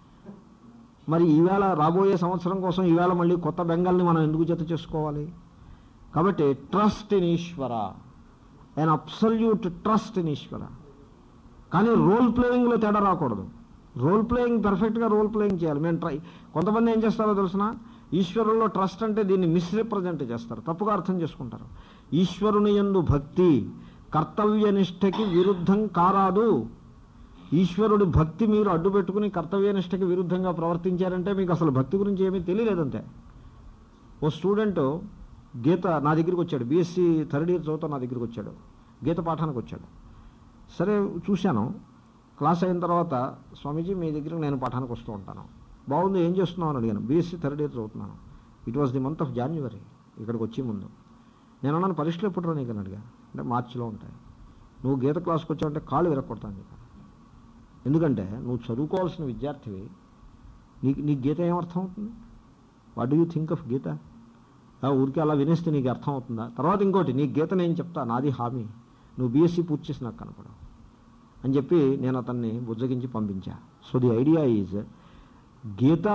S1: మరి ఈవేళ రాబోయే సంవత్సరం కోసం ఈవేళ మళ్ళీ కొత్త బెంగల్ని మనం ఎందుకు జత చేసుకోవాలి? కాబట్టి trust in Ishwara, an absolute trust in Ishwara. కానీ రోల్ ప్లేయింగ్లో తేడా రాకూడదు. రోల్ ప్లేయింగ్ పర్ఫెక్ట్గా రోల్ ప్లేయింగ్ చేయాలి. మేము ట్రై కొంతమంది ఏం చేస్తారో తెలిసిన, ఈశ్వరుల్లో ట్రస్ట్ అంటే దీన్ని మిస్రిప్రజెంట్ చేస్తారు, తప్పుగా అర్థం చేసుకుంటారు. ఈశ్వరుని యందు భక్తి కర్తవ్యనిష్టకి విరుద్ధం కారాదు. ఈశ్వరుడి భక్తి మీరు అడ్డు పెట్టుకుని కర్తవ్యనిష్టకి విరుద్ధంగా ప్రవర్తించారంటే మీకు అసలు భక్తి గురించి ఏమీ తెలియలేదంతే. ఓ స్టూడెంట్ గీత నా దగ్గరికి వచ్చాడు, బీఎస్సీ థర్డ్ ఇయర్ చదువుతా నా దగ్గరికి వచ్చాడు, గీత పాఠానికి వచ్చాడు. సరే చూశాను. క్లాస్ అయిన తర్వాత, స్వామీజీ మీ దగ్గరికి నేను పాఠానికి వస్తూ ఉంటాను, బాగుంది, ఏం చేస్తున్నావు అని అడిగాను. బీఎస్సీ థర్డ్ ఇయర్ చదువుతున్నాను. It was the month of January. ఇక్కడికి వచ్చే ముందు నేను అన్నాను, పరీక్షలు ఎప్పుడు రా నీకు అని అడిగాను. అంటే మార్చిలో ఉంటాయి. నువ్వు గీత క్లాస్కి వచ్చావంటే కాళ్ళు విరగొడతాను నీకు. ఎందుకంటే నువ్వు చదువుకోవాల్సిన విద్యార్థివి, నీకు నీకు గీత ఏమర్థం అవుతుంది? What do you think of Gita? ఊరికే అలా వినేస్తే నీకు అర్థం అవుతుందా? తర్వాత ఇంకోటి, నీ గీత నేను చెప్తా, నాది హామీ, నువ్వు బీఎస్సీ పూర్తి చేసి నాకు కనపడవు అని చెప్పి నేను అతన్ని బుజ్జగించి పంపించా. So the idea is, Gita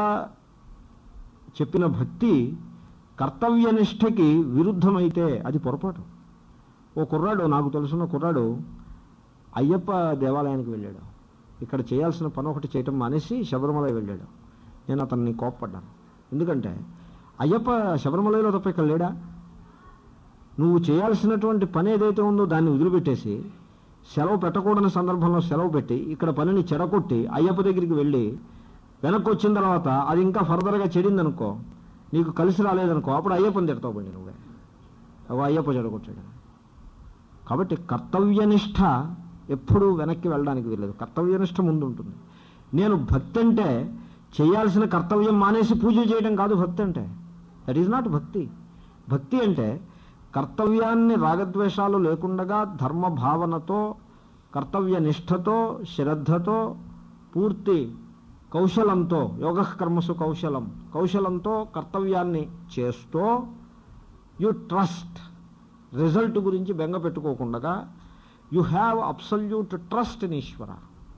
S1: చెప్పిన భక్తి కర్తవ్యనిష్టకి విరుద్ధమైతే అది పొరపాటు. ఓ కుర్రాడు, నాకు తెలుసున్న కుర్రాడు అయ్యప్ప దేవాలయానికి వెళ్ళాడు. ఇక్కడ చేయాల్సిన పని ఒకటి చేయటం మానేసి శబరిమల వెళ్ళాడు. నేను అతన్ని కోప్పడ్డాను. ఎందుకంటే అయ్యప్ప శబరిమలలో తప్ప ఇక్కడ లేడా? నువ్వు చేయాల్సినటువంటి పని ఏదైతే ఉందో దాన్ని వదిలిపెట్టేసి సెలవు పెట్టకూడని సందర్భంలో సెలవు పెట్టి ఇక్కడ పనిని చెడగొట్టి అయ్యప్ప దగ్గరికి వెళ్ళి వెనక్కి వచ్చిన తర్వాత అది ఇంకా ఫర్దర్గా చెడిందనుకో, నీకు కలిసి రాలేదనుకో, అప్పుడు అయ్యప్పని తిడతావు బండి నువ్వే, అవి అయ్యప్ప చెడగొట్టాడు. కాబట్టి కర్తవ్యనిష్ట ఎప్పుడూ వెనక్కి వెళ్ళడానికి వీల్లేదు. కర్తవ్యనిష్ట ముందు ఉంటుంది. నేను భక్తి అంటే చేయాల్సిన కర్తవ్యం మానేసి పూజ చేయడం కాదు భక్తి అంటే. దట్ ఈజ్ నాట్ భక్తి. భక్తి అంటే కర్తవ్యాన్ని రాగద్వేషాలు లేకుండా ధర్మభావనతో, కర్తవ్య నిష్ఠతో, శ్రద్ధతో, పూర్తి కౌశలంతో, యోగ కర్మసు కౌశలం, కౌశలంతో కర్తవ్యాన్ని చేస్తూ యు ట్రస్ట్, రిజల్ట్ గురించి బెంగ పెట్టుకోకుండా you have absolute trust in Ishwara.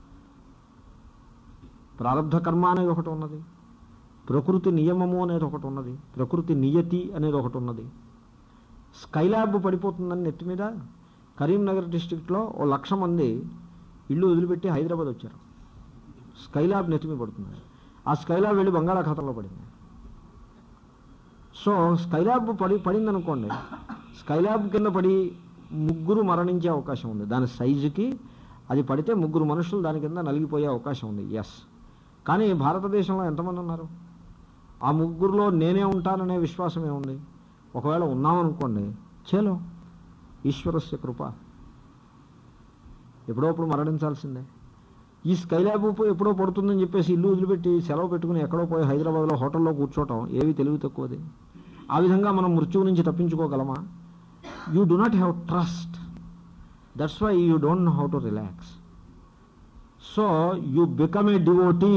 S1: ప్రారబ్ధ కర్మ అనేది ఒకటి ఉన్నది, ప్రకృతి నియమము అనేది ఒకటి ఉన్నది, ప్రకృతి నియతి అనేది ఒకటి ఉన్నది. స్కైలాబ్ పడిపోతుందని నెత్తి మీద కరీంనగర్ డిస్ట్రిక్ట్లో ఓ లక్ష మంది ఇల్లు వదిలిపెట్టి హైదరాబాద్ వచ్చారు. స్కైలాబ్ నెత్తి మీద పడుతుంది. ఆ స్కైలాబ్ వెళ్ళి బంగాళాఖాతంలో పడింది. సో స్కైలాబ్ పడి పడిందనుకోండి, స్కైలాబ్ కింద పడి ముగ్గురు మరణించే అవకాశం ఉంది. దాని సైజుకి అది పడితే ముగ్గురు మనుషులు దాని కింద నలిగిపోయే అవకాశం ఉంది. ఎస్. కానీ భారతదేశంలో ఎంతమంది ఉన్నారు? ఆ ముగ్గురులో నేనే ఉంటాననే విశ్వాసం ఏముంది? ఒకవేళ ఉన్నామనుకోండి, చేలో ఈశ్వరస్య కృప, ఎప్పుడోప్పుడు మరణించాల్సిందే. ఈ స్కైలాబ్ ఎప్పుడో పడుతుందని చెప్పేసి ఇల్లు వదిలిపెట్టి సెలవు పెట్టుకుని ఎక్కడో పోయి హైదరాబాద్లో హోటల్లో కూర్చోవటం ఏవి తెలివి తక్కువది. ఆ విధంగా మనం మృత్యువు నుంచి తప్పించుకోగలమా? You do not have trust. That's why you don't know how to relax. So you become a devotee,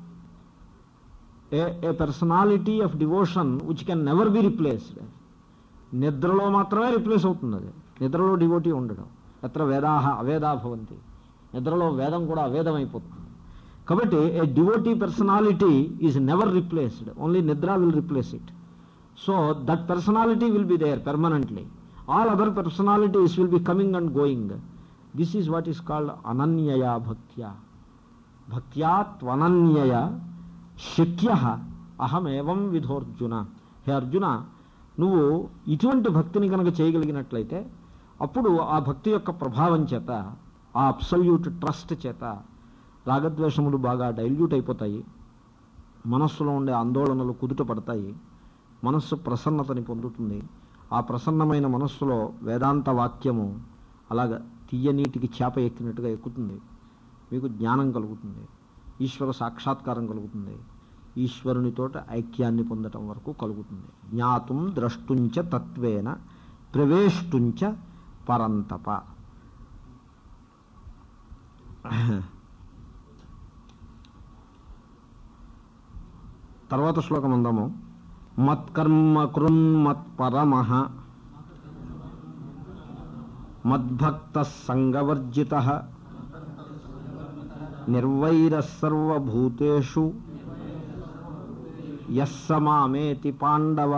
S1: a a personality of devotion which can never be replaced. నిద్రలో మాత్రమే రిప్లేస్ అవుతుంది అది. నిద్రలో డివోటీ ఉండడం. ఎత్ర వేదాహ అవేదా భవంతి. నిద్రలో వేదం కూడా అవేదం అయిపోతుంది. కాబట్టి a devotee personality is never replaced, only నిద్ర will replace it. So that personality will be there permanently. All other personalities will be coming and going. This is what is called అనన్యయా భక్త్యా. భక్త్యా త్వనన్యయ శక్య అహమేవం విధోర్జున. హే అర్జున, నువ్వు ఇటువంటి భక్తిని కనుక చేయగలిగినట్లయితే అప్పుడు ఆ భక్తి యొక్క ప్రభావం చేత, ఆ అబ్సల్యూట్ ట్రస్ట్ చేత రాగద్వేషములు బాగా డైల్యూట్ అయిపోతాయి. మనస్సులో ఉండే ఆందోళనలు కుదుట పడతాయి. మనస్సు ప్రసన్నతని పొందుతుంది. ఆ ప్రసన్నమైన మనస్సులో వేదాంత వాక్యము అలాగ తీయనీటికి చేప ఎక్కినట్టుగా ఎక్కుతుంది. మీకు జ్ఞానం కలుగుతుంది, ఈశ్వర సాక్షాత్కారం కలుగుతుంది, ఈశ్వరునితోట ఐక్యాన్ని పొందటం వరకు కలుగుతుంది. జ్ఞాతుం ద్రష్టుంచ తత్వేన ప్రవేష్టుంచ పరంతప. తర్వాత శ్లోకం అందాము. మత్కర్మ కృన్మత్పరమః మద్భక్తః సంగవర్జితః నిర్వైరః సర్వభూతేషు యస్స మామేతి పాండవ.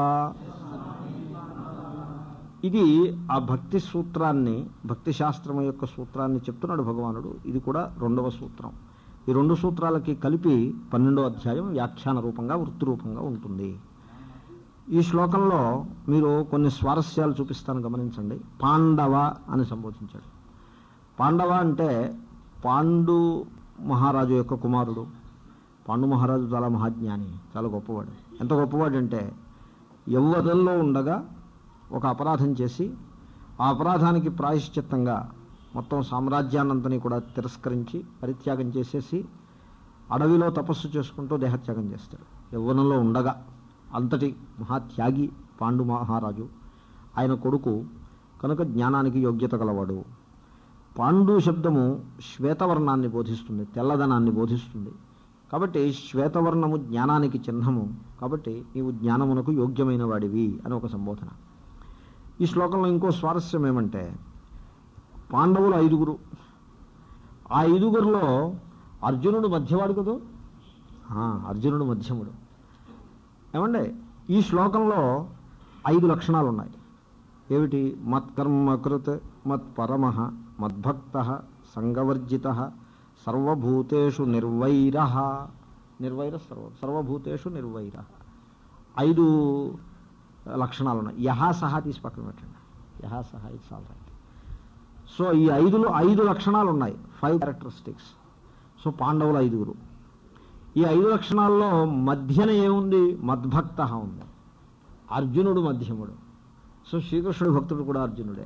S1: ఇది ఆ భక్తి సూత్రాన్ని, భక్తి శాస్త్రం యొక్క సూత్రాన్ని చెప్తున్నాడు భగవానుడు. ఇది కూడా రెండవ సూత్రం. ఈ రెండు సూత్రాలకి కలిపి పన్నెండో అధ్యాయం వ్యాఖ్యాన రూపంగా, వృత్తి రూపంగా ఉంటుంది. ఈ శ్లోకంలో మీరు కొన్ని స్వారస్యాలు చూపిస్తాను, గమనించండి. పాండవ అని సంబోధించాడు. పాండవ అంటే పాండు మహారాజు యొక్క కుమారుడు. పాండు మహారాజు చాలా మహాజ్ఞాని, చాలా గొప్పవాడు. ఎంత గొప్పవాడు అంటే యవ్వనంలో ఉండగా ఒక అపరాధం చేసి ఆ అపరాధానికి ప్రాయశ్చిత్తంగా మొత్తం సామ్రాజ్యాన్నంతని కూడా తిరస్కరించి పరిత్యాగం చేసేసి అడవిలో తపస్సు చేసుకుంటూ దేహత్యాగం చేస్తాడు. యవ్వనంలో ఉండగా అంతటి మహాత్యాగి పాండు మహారాజు. ఆయన కొడుకు కనుక జ్ఞానానికి యోగ్యత గలవాడు. పాండు శబ్దము శ్వేతవర్ణాన్ని బోధిస్తుంది, తెల్లదనాన్ని బోధిస్తుంది. కాబట్టి శ్వేతవర్ణము జ్ఞానానికి చిహ్నము. కాబట్టి నీవు జ్ఞానమునకు యోగ్యమైన వాడివి అని ఒక సంబోధన. ఈ శ్లోకంలో ఇంకో స్వారస్యం ఏమంటే, పాండవులు ఐదుగురు. ఆ ఐదుగురిలో అర్జునుడు మధ్యవాడు కదా. అర్జునుడు మధ్యముడు. ఏమంటే ఈ శ్లోకంలో ఐదు లక్షణాలు ఉన్నాయి. ఏమిటి? మత్కర్మకృత్, మత్పరమః, మద్భక్తః, సంగవర్జితః, సర్వభూతేషు నిర్వైరః. నిర్వైర సర్వ సర్వభూతేషు నిర్వైరః. ఐదు లక్షణాలు ఉన్నాయి. యహా సహా తీసి పక్కన పెట్టండి. యహా సహా ఇట్స్ ఆల్ రైట్. సో ఈ ఐదులో ఐదు లక్షణాలు ఉన్నాయి, ఫైవ్ క్యారెక్టరిస్టిక్స్. సో పాండవులు ఐదుగురు. ఈ ఐదు లక్షణాల్లో మధ్యన ఏముంది? మద్భక్త ఉంది. అర్జునుడు మధ్యముడు. సో శ్రీకృష్ణుడు భక్తుడు కూడా అర్జునుడే.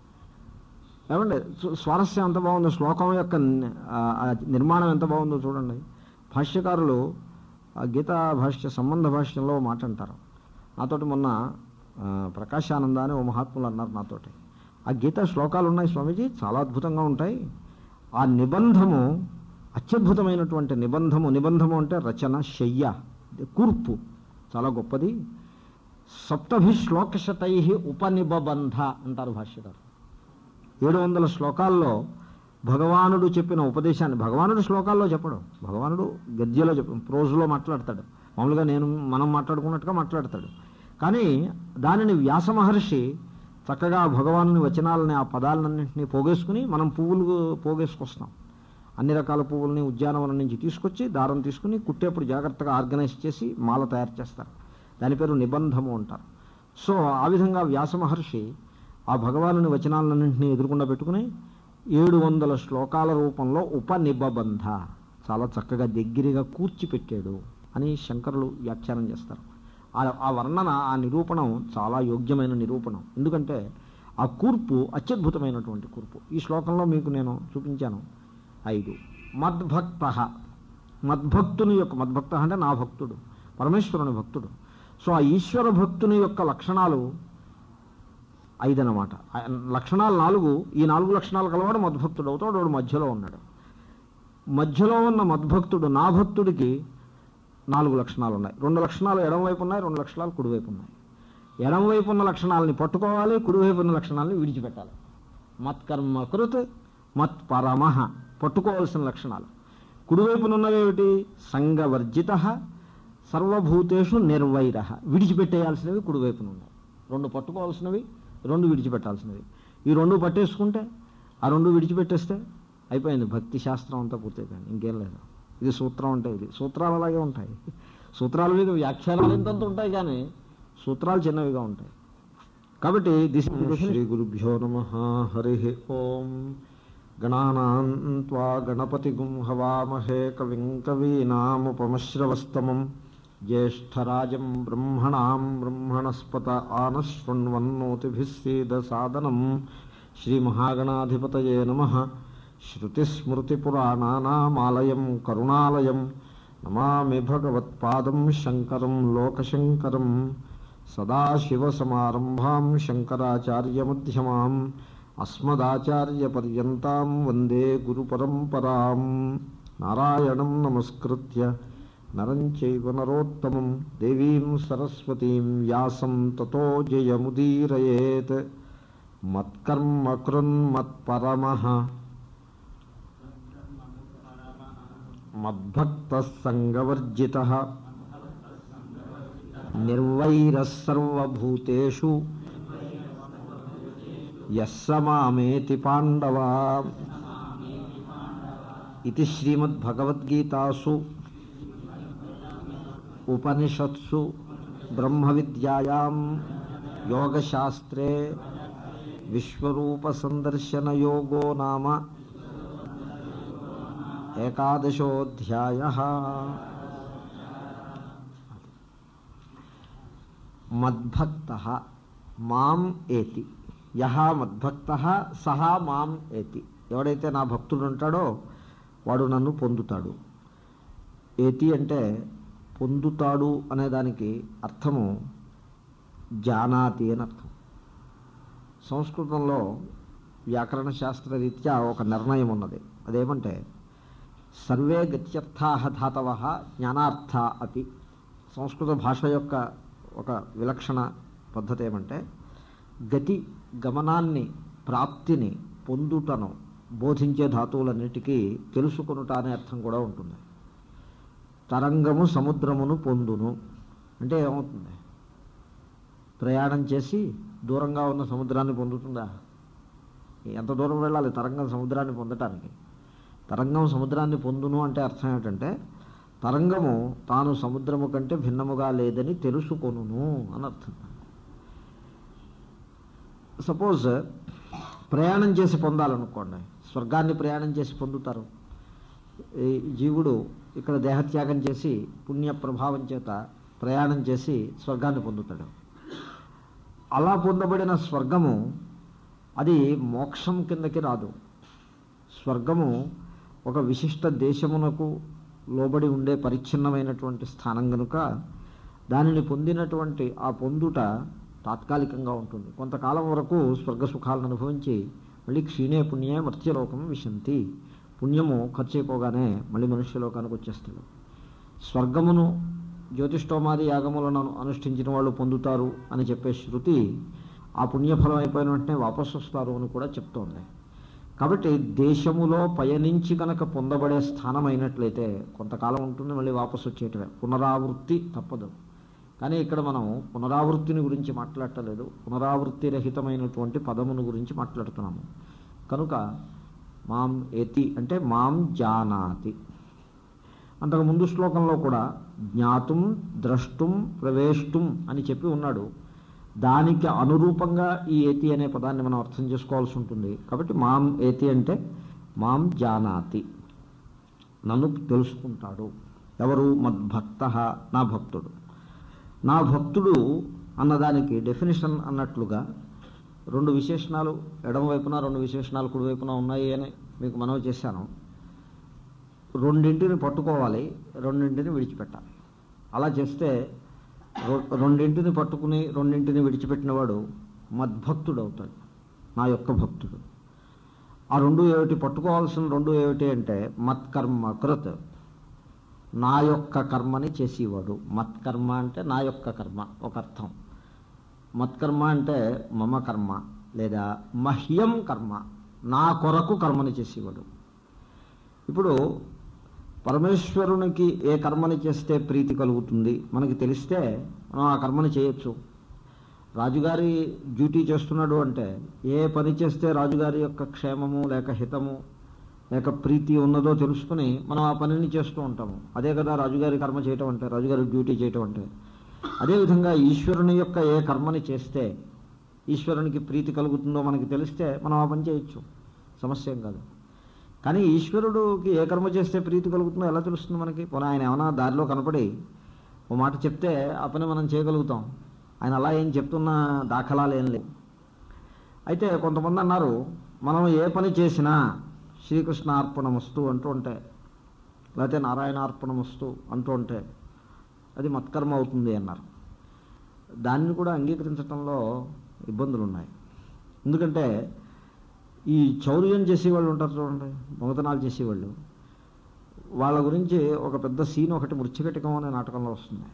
S1: ఏమండి స్వారస్యం ఎంత బాగుందో, శ్లోకం యొక్క నిర్మాణం ఎంత బాగుందో చూడండి. భాష్యకారులు గీతా భాష్య సంబంధ భాష్యంలో మాట అంటారు. నాతోటి మొన్న ప్రకాశానంద అని ఓ మహాత్ములు అన్నారు నాతోటి, ఆ గీతా శ్లోకాలు ఉన్నాయి స్వామీజీ, చాలా అద్భుతంగా ఉంటాయి. ఆ నిబంధము అత్యద్భుతమైనటువంటి నిబంధము. నిబంధము అంటే రచన, శయ్య, కూర్పు చాలా గొప్పది. సప్తభి శ్లోకశతై ఉపనిబంధ అంటారు భాష్యకారు. ఏడు వందల శ్లోకాల్లో భగవానుడు చెప్పిన ఉపదేశాన్ని, భగవానుడు శ్లోకాల్లో చెప్పడు, భగవానుడు గద్యలో చెప్ప ప్రోజులో మాట్లాడతాడు. మామూలుగా నేను మనం మాట్లాడుకున్నట్టుగా మాట్లాడతాడు. కానీ దానిని వ్యాస మహర్షి చక్కగా భగవాను వచనాలని, ఆ పదాలన్నింటినీ పోగేసుకుని, మనం పువ్వులు పోగేసుకొస్తాం, అన్ని రకాల పువ్వులని ఉద్యానవనం నుంచి తీసుకొచ్చి దారం తీసుకుని కుట్టేప్పుడు జాగ్రత్తగా ఆర్గనైజ్ చేసి మాల తయారు చేస్తారు. దాని పేరు నిబంధము అంటారు. సో ఆ విధంగా వ్యాస మహర్షి ఆ భగవానుని వచనాలన్నింటినీ ఎదురుకుండా పెట్టుకుని ఏడు వందల శ్లోకాల రూపంలో ఉపనిబంధ చాలా చక్కగా దగ్గరగా కూర్చిపెట్టాడు అని శంకరులు వ్యాఖ్యానం చేస్తారు. ఆ వర్ణన, ఆ నిరూపణం చాలా యోగ్యమైన నిరూపణం. ఎందుకంటే ఆ కూర్పు అత్యద్భుతమైనటువంటి కూర్పు. ఈ శ్లోకంలో మీకు నేను చూపించాను ఐదు. మద్భక్త, మద్భక్తుని యొక్క, మద్భక్త అంటే నా భక్తుడు, పరమేశ్వరుని భక్తుడు. సో ఆ ఈశ్వర భక్తుని యొక్క లక్షణాలు ఐదనమాట. లక్షణాలు నాలుగు. ఈ నాలుగు లక్షణాలు కలవాడు మద్భక్తుడు అవుతాడు. వాడు మధ్యలో ఉన్నాడు. మధ్యలో ఉన్న మద్భక్తుడు, నా భక్తుడికి నాలుగు లక్షణాలు ఉన్నాయి. రెండు లక్షణాలు ఎడమవైపు ఉన్నాయి, రెండు లక్షణాలు కుడివైపు ఉన్నాయి. ఎడమవైపు ఉన్న లక్షణాలని పట్టుకోవాలి, కుడివైపు ఉన్న లక్షణాలని విడిచిపెట్టాలి. మత్కర్మ కృత్ మత్ పరమః పట్టుకోవాల్సిన లక్షణాలు. కుడివైపున ఉన్నవేమిటి? సంగవర్జిత, సర్వభూతేషు నిర్వైర. విడిచిపెట్టేయాల్సినవి కుడివైపున ఉన్నాయి. రెండు పట్టుకోవాల్సినవి, రెండు విడిచిపెట్టాల్సినవి. ఈ రెండు పట్టేసుకుంటే, ఆ రెండు విడిచిపెట్టేస్తే అయిపోయింది, భక్తి శాస్త్రం అంతా పూర్తయిపోయింది, ఇంకేం లేదు. ఇది సూత్రం అంటే ఇది. సూత్రాలు అలాగే ఉంటాయి. సూత్రాల మీద వ్యాఖ్యానాలు ఇంతంత ఉంటాయి, కానీ సూత్రాలు చిన్నవిగా ఉంటాయి. కాబట్టి దిస్ శ్రీ గురుభ్యో నమః. హరి ఓం. గణానాం త్వా గణపతిగుం హవామహే కవిం కవీనాముపమశ్రవస్తమం జ్యేష్ఠరాజం బ్రహ్మణాం బ్రహ్మణస్పత ఆనశృణ్వన్నోతిభిः సీదసాదనం. శ్రీమహాగణాధిపతయే నమః. శ్రుతిస్మృతిపురాణానామాలయం కరుణాలయం నమామి భగవత్పాదం శంకరం లోకశంకరం. సదాశివసమారంభాం శంకరాచార్యమధ్యమాం అస్మదాచార్యపర్యంతాం వందే గురుపరంపరాం. నారాయణం నమస్కృత్య నరం చైవ నరోత్తమం దేవీం సరస్వతీం వ్యాసం తతో జయముదీరయేత్. మత్కర్మ కృన్మత్పరమః మద్భక్తః సంగవర్జితః నిర్వైరః సర్వభూతేషు యస్స మామేతి పాండవా. ఇది శ్రీమద్భగవద్గీతాసు ఉపనిషత్సు బ్రహ్మవిద్యాయాం యోగశాస్త్రే విశ్వరూపసందర్శనయోగో నామ ఏకాదశోऽధ్యాయః. మద్భక్తః మాం ఏతి. యః మద్భక్తః సహ మాం ఏతి. ఎవడైతే నా భక్తుడు ఉంటాడో వాడు నన్ను పొందుతాడు. ఏతి అంటే పొందుతాడు అనేదానికి అర్థము జానాతి అని అర్థం. సంస్కృతంలో వ్యాకరణ శాస్త్ర రీత్యా ఒక నిర్ణయం ఉన్నది. అదేమంటే సర్వే గత్యర్థాః ధాతవః జ్ఞానార్థ అపి. సంస్కృత భాష యొక్క ఒక విలక్షణ పద్ధతి ఏమంటే గతి, గమనాన్ని, ప్రాప్తిని, పొందుటను బోధించే ధాతువులన్నిటికీ తెలుసుకొనుట అనే అర్థం కూడా ఉంటుంది. తరంగము సముద్రమును పొందును అంటే ఏమవుతుంది? ప్రయాణం చేసి దూరంగా ఉన్న సముద్రాన్ని పొందుతుందా? ఎంత దూరం వెళ్ళాలి తరంగం సముద్రాన్ని పొందటానికి? తరంగం సముద్రాన్ని పొందును అంటే అర్థం ఏమిటంటే తరంగము తాను సముద్రము కంటే భిన్నముగా లేదని తెలుసుకొనును అని అర్థం. సపోజ్ ప్రయాణం చేసి పొందాలనుకోండి, స్వర్గాన్ని ప్రయాణం చేసి పొందుతారు. ఈ జీవుడు ఇక్కడ దేహత్యాగం చేసి పుణ్య ప్రభావం చేత ప్రయాణం చేసి స్వర్గాన్ని పొందుతాడు. అలా పొందబడిన స్వర్గము అది మోక్షం కిందకి రాదు. స్వర్గము ఒక విశిష్ట దేశమునకు లోబడి ఉండే పరిచ్ఛిన్నమైనటువంటి స్థానం కనుక దానిని పొందినటువంటి ఆ పొందుట తాత్కాలికంగా ఉంటుంది. కొంతకాలం వరకు స్వర్గ సుఖాలను అనుభవించి మళ్ళీ క్షీణే పుణ్యే మర్త్యలోకం విశంతి, పుణ్యము ఖర్చు అయిపోగానే మళ్ళీ మనుష్యలోకానికి వచ్చేస్తాడు. స్వర్గమును జ్యోతిష్ఠోమాది యాగములను అనుష్ఠించిన వాళ్ళు పొందుతారు అని చెప్పే శృతి ఆ పుణ్యఫలం అయిపోయిన వెంటనే వాపసు వస్తారు అని కూడా చెప్తోంది. కాబట్టి దేశములో పయనించి కనుక పొందబడే స్థానం అయినట్లయితే కొంతకాలం ఉంటుంది, మళ్ళీ వాపసు వచ్చేటవే, పునరావృత్తి తప్పదు. కానీ ఇక్కడ మనం పునరావృత్తిని గురించి మాట్లాడటలేదు, పునరావృత్తి రహితమైనటువంటి పదమును గురించి మాట్లాడుతున్నాము. కనుక మాం ఏతి అంటే మాం జానాతి. అంతకు ముందు శ్లోకంలో కూడా జ్ఞాతుం ద్రష్టుం ప్రవేష్టుం అని చెప్పి ఉన్నాడు. దానికి అనురూపంగా ఈ ఏతి అనే పదాన్ని మనం అర్థం చేసుకోవాల్సి ఉంటుంది. కాబట్టి మాం ఏతి అంటే మాం జానాతి, నన్ను తెలుసుకుంటాడు. ఎవరు? మద్భక్త, నా భక్తుడు. నా భక్తుడు అన్నదానికి డెఫినేషన్ అన్నట్లుగా రెండు విశేషణాలు ఎడమవైపున రెండు విశేషణాలు కుడివైపున ఉన్నాయి అని మీకు మనవి చేశాను. రెండింటిని పట్టుకోవాలి, రెండింటిని విడిచిపెట్టాలి. అలా చేస్తే రెండింటిని పట్టుకుని రెండింటిని విడిచిపెట్టినవాడు మద్భక్తుడు అవుతాడు, నా యొక్క భక్తుడు. ఆ రెండు ఏమిటి? పట్టుకోవాల్సిన రెండు ఏమిటి అంటే మత్కర్మ కృత్, నా యొక్క కర్మని చేసేవాడు. మత్కర్మ అంటే నా యొక్క కర్మ ఒక అర్థం. మత్కర్మ అంటే మమ కర్మ లేదా మహ్యం కర్మ, నా కొరకు కర్మని చేసేవాడు. ఇప్పుడు పరమేశ్వరునికి ఏ కర్మని చేస్తే ప్రీతి కలుగుతుంది మనకి తెలిస్తే మనం ఆ కర్మని చేయొచ్చు. రాజుగారి డ్యూటీ చేస్తున్నాడు అంటే ఏ పని చేస్తే రాజుగారి యొక్క క్షేమము లేక హితము లేక ప్రీతి ఉన్నదో తెలుసుకుని మనం ఆ పనిని చేస్తూ ఉంటాము. అదే కదా రాజుగారి కర్మ చేయటం అంటే, రాజుగారి డ్యూటీ చేయటం అంటే. అదేవిధంగా ఈశ్వరుని యొక్క ఏ కర్మని చేస్తే ఈశ్వరునికి ప్రీతి కలుగుతుందో మనకి తెలిస్తే మనం ఆ పని చేయొచ్చు, సమస్య ఏం కాదు. కానీ ఈశ్వరుడికి ఏ కర్మ చేస్తే ప్రీతి కలుగుతుందో ఎలా తెలుస్తుంది మనకి? పోనీ ఆయన ఏమైనా దారిలో కనపడి ఓ మాట చెప్తే ఆ పని మనం చేయగలుగుతాం. ఆయన అలా ఏం చెప్తున్న దాఖలాలు ఏం లేవు. అయితే కొంతమంది అన్నారు, మనం ఏ పని చేసినా శ్రీకృష్ణ అర్పణమస్తు అంటూ ఉంటే లేకపోతే నారాయణార్పణమస్తు అంటూ ఉంటే అది మత్కర్మ అవుతుంది అన్నారు. దాన్ని కూడా అంగీకరించడంలో ఇబ్బందులు ఉన్నాయి. ఎందుకంటే ఈ చౌర్యం చేసేవాళ్ళు ఉంటారు చూడండి, దొంగతనాలు చేసేవాళ్ళు, వాళ్ళ గురించి ఒక పెద్ద సీన్ ఒకటి మృత్యుకటికం అనే నాటకంలో వస్తుంది.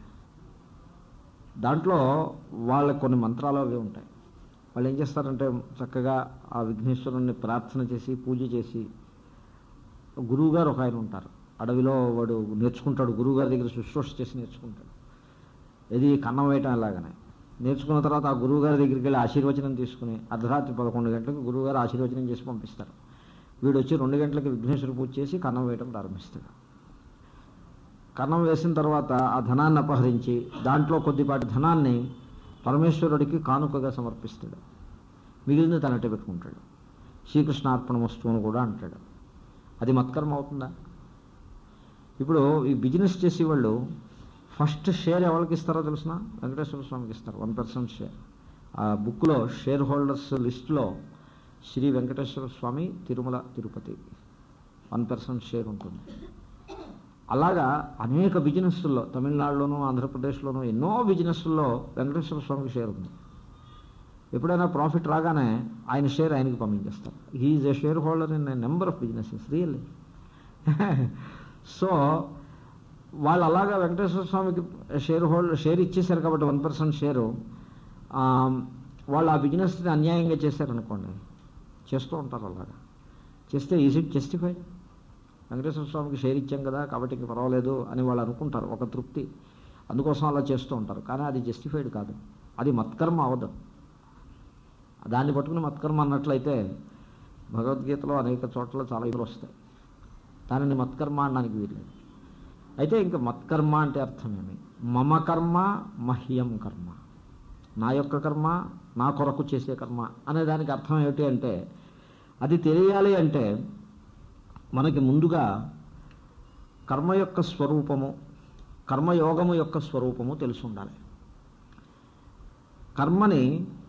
S1: దాంట్లో వాళ్ళకి కొన్ని మంత్రాలు అవి ఉంటాయి. వాళ్ళు ఏం చేస్తారంటే చక్కగా ఆ విఘ్నేశ్వరుణ్ణి ప్రార్థన చేసి పూజ చేసి, గురువుగారు ఒక ఆయన ఉంటారు అడవిలో, వాడు నేర్చుకుంటాడు, గురువుగారి దగ్గర శుశ్రూష చేసి నేర్చుకుంటాడు. ఇది కన్నం వేయటం అలాగనే నేర్చుకున్న తర్వాత ఆ గురువుగారి దగ్గరికి వెళ్ళి ఆశీర్వచనం తీసుకుని అర్ధరాత్రి పదకొండు గంటలకు గురువుగారు ఆశీర్వచనం చేసి పంపిస్తారు. వీడు వచ్చి రెండు గంటలకు విఘ్నేశ్వర పూజ చేసి కన్నం వేయటం ప్రారంభిస్తాడు. కన్నం వేసిన తర్వాత ఆ ధనాన్ని అపహరించి దాంట్లో కొద్దిపాటి ధనాన్ని పరమేశ్వరుడికి కానుకగా సమర్పిస్తాడు. మిగిలింది తనట్టే పెట్టుకుంటాడు. శ్రీకృష్ణార్పణ వస్తువును కూడా అంటాడు. అది మత్కర్మ అవుతుందా? ఇప్పుడు ఈ బిజినెస్ చేసేవాళ్ళు ఫస్ట్ షేర్ ఎవరికి ఇస్తారో తెలిసిన? వెంకటేశ్వర స్వామికి ఇస్తారు, వన్ పర్సెంట్ షేర్. ఆ బుక్లో షేర్ హోల్డర్స్ లిస్టులో Shri Venkateswara Swami Tirumala Tirupati one percent share ఉంటుంది. అలాగా అనేక బిజినెస్ల్లో తమిళనాడులోనూ ఆంధ్రప్రదేశ్లోనూ ఎన్నో బిజినెస్ల్లో వెంకటేశ్వర స్వామికి షేర్ ఉంది. ఎప్పుడైనా ప్రాఫిట్ రాగానే ఆయన షేర్ ఆయనకి పంపించేస్తారు. He is a share holder in a number of businesses really. So వాళ్ళు అలాగా వెంకటేశ్వర స్వామికి షేర్ హోల్డర్ షేర్ ఇచ్చేశారు కాబట్టి వన్ పర్సెంట్ షేరు వాళ్ళు ఆ బిజినెస్ని అన్యాయంగా చేశారనుకోండి, చేస్తూ ఉంటారు. అలాగా చేస్తే ఈజ్ ఇట్ జస్టిఫైడ్? వెంకటేశ్వర స్వామికి షేర్ ఇచ్చాం కదా కాబట్టి ఇంక పర్వాలేదు అని వాళ్ళు అనుకుంటారు, ఒక తృప్తి, అందుకోసం అలా చేస్తూ ఉంటారు. కానీ అది జస్టిఫైడ్ కాదు, అది మత్కర్మ అవదు. దాన్ని పట్టుకుని మత్కర్మ అన్నట్లయితే భగవద్గీతలో అనేక చోట్ల చాలా ఇబ్బందులు వస్తాయి. దానిని మత్కర్మ అనడానికి వీల్లేదు. అయితే ఇంకా మత్కర్మ అంటే అర్థమేమి? మమ కర్మ మహ్యం కర్మ, నా యొక్క కర్మ నా కొరకు చేసే కర్మ అనే దానికి అర్థం ఏమిటి అంటే, అది తెలియాలి అంటే మనకి ముందుగా కర్మ యొక్క స్వరూపము, కర్మయోగము యొక్క స్వరూపము తెలిసి ఉండాలి. కర్మని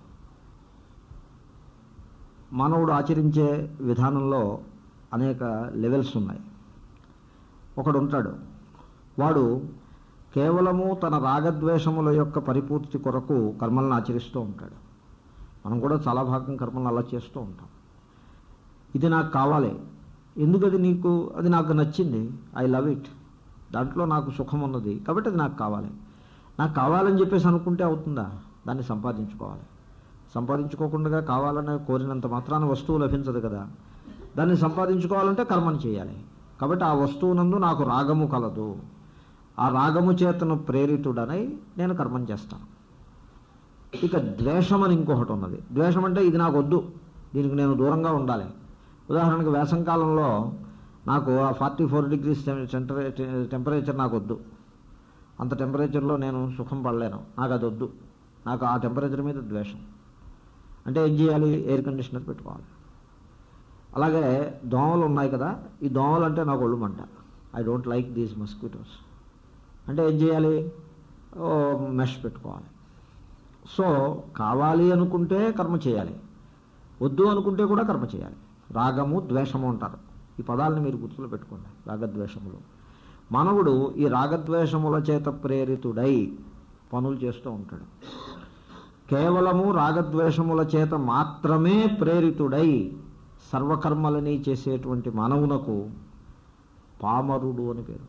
S1: మానవుడు ఆచరించే విధానంలో అనేక లెవెల్స్ ఉన్నాయి. ఒకడు ఉంటాడు, వాడు కేవలము తన రాగద్వేషముల యొక్క పరిపూర్తి కొరకు కర్మలను ఆచరిస్తూ ఉంటాడు. మనం కూడా చాలా భాగం కర్మలను అలా చేస్తూ ఉంటాం. ఇది నాకు కావాలి, ఎందుకు అది నీకు, అది నాకు నచ్చింది, ఐ లవ్ ఇట్, దాంట్లో నాకు సుఖం ఉన్నది కాబట్టి అది నాకు కావాలి. నాకు కావాలని చెప్పేసి అనుకుంటే అవుతుందా? దాన్ని సంపాదించుకోవాలి. సంపాదించుకోకుండా కావాలని కోరినంత మాత్రాన వస్తువు లభించదు కదా. దాన్ని సంపాదించుకోవాలంటే కర్మని చేయాలి. కాబట్టి ఆ వస్తువునందు నాకు రాగము కలదు, ఆ రాగము చేతను ప్రేరితుడనై నేను కర్మం చేస్తాను. ఇక ద్వేషం అని ఇంకొకటి ఉన్నది. ద్వేషం అంటే ఇది నాకు వద్దు, దీనికి నేను దూరంగా ఉండాలి. ఉదాహరణకు వేసంకాలంలో నాకు ఆ ఫార్టీ ఫోర్ డిగ్రీస్ టెంపరేచర్ నాకు వద్దు, అంత టెంపరేచర్లో నేను సుఖం పడలేను, నాకు అది వద్దు, నాకు ఆ టెంపరేచర్ మీద ద్వేషం. అంటే ఏం చేయాలి? ఎయిర్ కండిషనర్ పెట్టుకోవాలి. అలాగే దోమలు ఉన్నాయి కదా, ఈ దోమలు అంటే నాకు ఒళ్ళు మంట, I don't like these mosquitoes, అంటే ఏం చేయాలి? మెష్ పెట్టుకోవాలి. సో కావాలి అనుకుంటే కర్మ చేయాలి, వద్దు అనుకుంటే కూడా కర్మ చేయాలి. రాగము ద్వేషము అంటారు. ఈ పదాలను మీరు గుర్తులో పెట్టుకోండి, రాగద్వేషములు. మానవుడు ఈ రాగద్వేషముల చేత ప్రేరితుడై పనులు చేస్తూ ఉంటాడు. కేవలము రాగద్వేషముల చేత మాత్రమే ప్రేరితుడై సర్వకర్మలని చేసేటువంటి మానవునకు పామరుడు అని పేరు.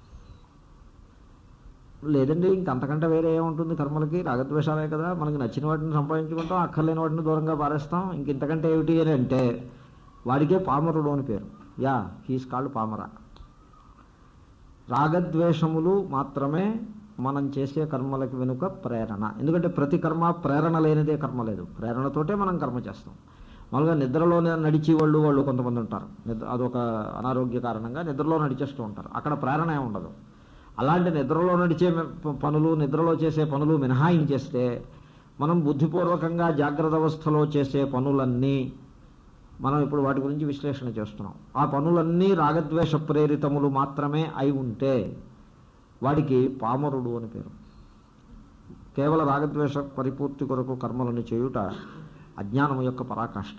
S1: లేదండి ఇంకంతకంటే వేరే ఏముంటుంది? కర్మలకి రాగద్వేషాలే కదా, మనకి నచ్చిన వాటిని సంపాదించుకుంటాం, అక్కర్లేని వాటిని దూరంగా పారేస్తాం, ఇంక ఇంతకంటే ఏమిటి అని అంటే వాడికే పామరుడు అని పేరు. యా, హీస్ కాల్డ్ పామర. రాగద్వేషములు మాత్రమే మనం చేసే కర్మలకు వెనుక ప్రేరణ. ఎందుకంటే ప్రతి కర్మ ప్రేరణ లేనిదే కర్మ లేదు, ప్రేరణతోటే మనం కర్మ చేస్తాం. మామూలుగా నిద్రలోనే నడిచి వాళ్ళు వాళ్ళు కొంతమంది ఉంటారు, నిద్ర అదొక అనారోగ్య కారణంగా నిద్రలో నడిచేస్తూ ఉంటారు, అక్కడ ప్రేరణ ఏమి ఉండదు. అలాంటి నిద్రలో నడిచే పనులు, నిద్రలో చేసే పనులు మినహాయించేస్తే మనం బుద్ధిపూర్వకంగా జాగ్రత్త అవస్థలో చేసే పనులన్నీ, మనం ఇప్పుడు వాటి గురించి విశ్లేషణ చేస్తున్నాం, ఆ పనులన్నీ రాగద్వేష ప్రేరితములు మాత్రమే అయి ఉంటే వాడికి పామరుడు అని పేరు. కేవల రాగద్వేష పరిపూర్తి కొరకు కర్మలను చేయుట అజ్ఞానము యొక్క పరాకాష్ఠ.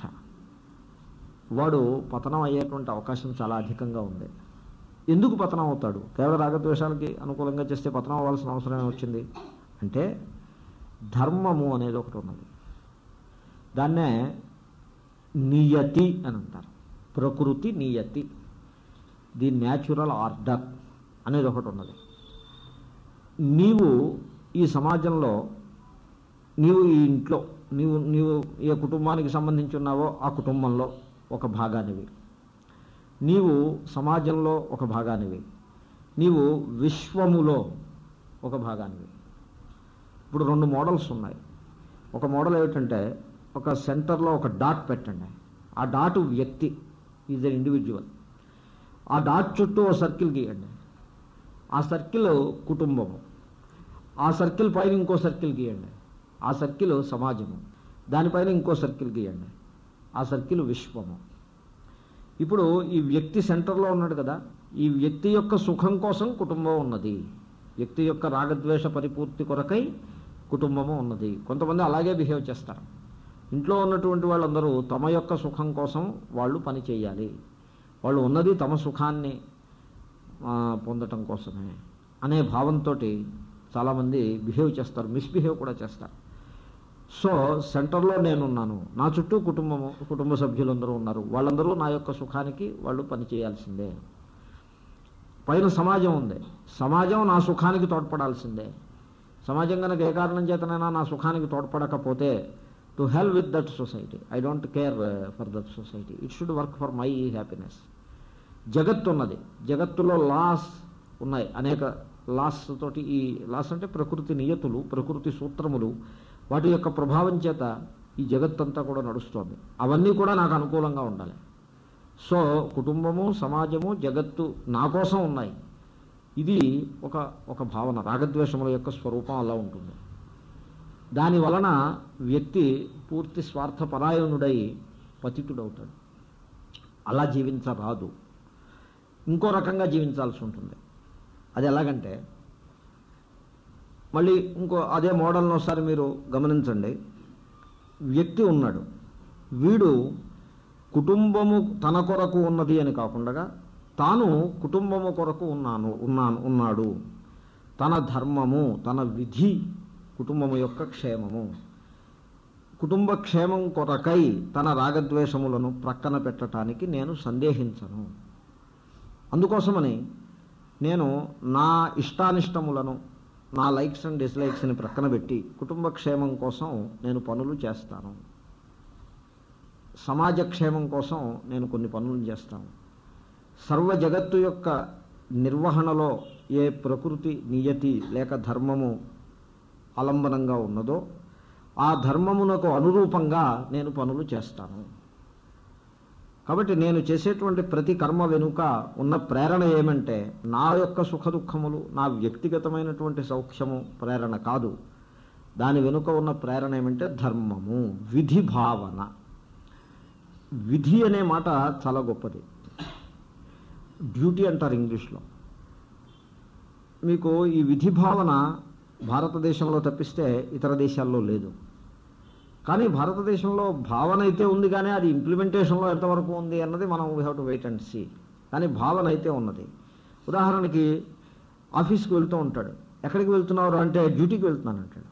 S1: వాడు పతనం అయ్యేటువంటి అవకాశం చాలా అధికంగా ఉంది. ఎందుకు పతనం అవుతాడు? కేవల రాగద్వేషాలకి అనుకూలంగా చేస్తే పతనం అవ్వాల్సిన అవసరం వచ్చింది అంటే ధర్మము అనేది ఒకటి ఉన్నది. దాన్నే నియతి అని అంటారు. ప్రకృతి నియతి, ది న్యాచురల్ ఆర్డర్ అనేది ఒకటి ఉన్నది. నీవు ఈ సమాజంలో, నీవు ఈ ఇంట్లో, నీవు నీవు ఏ కుటుంబానికి సంబంధించి ఉన్నావో ఆ కుటుంబంలో ఒక భాగానివి, నీవు సమాజంలో ఒక భాగానివి, నీవు విశ్వములో ఒక భాగానివి. ఇప్పుడు రెండు మోడల్స్ ఉన్నాయి. ఒక మోడల్ ఏమిటంటే ఒక సెంటర్లో ఒక డాట్ పెట్టండి, ఆ డాట్ వ్యక్తి, ఈజ్ ఎన్ ఇండివిజువల్. ఆ డాట్ చుట్టూ ఓ సర్కిల్ గీయండి, ఆ సర్కిల్ కుటుంబము. ఆ సర్కిల్ పైన ఇంకో సర్కిల్ గీయండి, ఆ సర్కిల్ సమాజము. దానిపైన ఇంకో సర్కిల్ గీయండి, ఆ సర్కిల్ విశ్వము. ఇప్పుడు ఈ వ్యక్తి సెంటర్లో ఉన్నాడు కదా, ఈ వ్యక్తి యొక్క సుఖం కోసం కుటుంబం ఉన్నది, వ్యక్తి యొక్క రాగద్వేష పరిపూర్తి కొరకై కుటుంబము ఉన్నది. కొంతమంది అలాగే బిహేవ్ చేస్తారు. ఇంట్లో ఉన్నటువంటి వాళ్ళందరూ తమ యొక్క సుఖం కోసం వాళ్ళు పని చేయాలి, వాళ్ళు ఉన్నది తమ సుఖాన్ని పొందటం కోసమే అనే భావంతో చాలామంది బిహేవ్ చేస్తారు, మిస్బిహేవ్ కూడా చేస్తారు. సో సెంటర్లో నేనున్నాను, నా చుట్టూ కుటుంబము, కుటుంబ సభ్యులందరూ ఉన్నారు, వాళ్ళందరూ నా యొక్క సుఖానికి వాళ్ళు పని చేయాల్సిందే. పైన సమాజం ఉంది, సమాజం నా సుఖానికి తోడ్పడాల్సిందే. సమాజం కనుక ఏ కారణం చేతనైనా నా సుఖానికి తోడ్పడకపోతే to hell with that society, I don't care for that society, it should work for my happiness. జగత్తు ఉన్నది, జగత్తులో లాస్ ఉన్నాయి, అనేక లాస్ తోటి. ఈ లాస్ అంటే ప్రకృతి నియతులు, ప్రకృతి సూత్రములు, వాటి యొక్క ప్రభావం చేత ఈ జగత్తంతా కూడా నడుస్తోంది. అవన్నీ కూడా నాకు అనుకూలంగా ఉండాలి. సో కుటుంబము, సమాజము, జగత్తు నా కోసం ఉన్నాయి. ఇది ఒక ఒక భావన. రాగద్వేషముల యొక్క స్వరూపం అలా ఉంటుంది. దాని వలన వ్యక్తి పూర్తి స్వార్థపరాయణుడై పతితుడవుతాడు. అలా జీవించరాదు, ఇంకో రకంగా జీవించాల్సి ఉంటుంది. అది ఎలాగంటే, మళ్ళీ ఇంకో అదే మోడల్ని ఒకసారి మీరు గమనించండి. వ్యక్తి ఉన్నాడు, వీడు కుటుంబము తన కొరకు ఉన్నది అని కాకుండా తాను కుటుంబము కొరకు ఉన్నాను ఉన్నాను ఉన్నాడు. తన ధర్మము, తన విధి కుటుంబము యొక్క క్షేమము, కుటుంబ క్షేమం కొరకై తన రాగద్వేషములను ప్రక్కన పెట్టడానికి నేను సందేహించను. అందుకోసమని నేను నా ఇష్టానిష్టములను, నా లైక్స్ అండ్ డిస్లైక్స్ని ప్రక్కన పెట్టి కుటుంబ క్షేమం కోసం నేను పనులు చేస్తాను. సమాజ క్షేమం కోసం నేను కొన్ని పనులు చేస్తాను. సర్వ జగత్తు యొక్క నిర్వహణలో ఏ ప్రకృతి నియతి లేక ధర్మము ఆలంబనంగా ఉన్నదో ఆ ధర్మమునకు అనురూపంగా నేను పనులు చేస్తాను. కాబట్టి నేను చేసేటువంటి ప్రతి కర్మ వెనుక ఉన్న ప్రేరణ ఏమంటే నా యొక్క సుఖ దుఃఖములు, నా వ్యక్తిగతమైనటువంటి సౌఖ్యము ప్రేరణ కాదు. దాని వెనుక ఉన్న ప్రేరణ ఏమంటే ధర్మము, విధి భావన. విధి అనే మాట చాలా గొప్పది. డ్యూటీ అంటారు ఇంగ్లీష్లో. మీకు ఈ విధి భావన భారతదేశంలో తప్పిస్తే ఇతర దేశాల్లో లేదు. కానీ భారతదేశంలో భావన అయితే ఉంది, కానీ అది ఇంప్లిమెంటేషన్లో ఎంతవరకు ఉంది అన్నది మనం we have to wait and see. కానీ భావన అయితే ఉన్నది. ఉదాహరణకి ఆఫీస్కి వెళ్తూ ఉంటాడు. ఎక్కడికి వెళ్తున్నారు అంటే డ్యూటీకి వెళ్తున్నాను అంటాడు.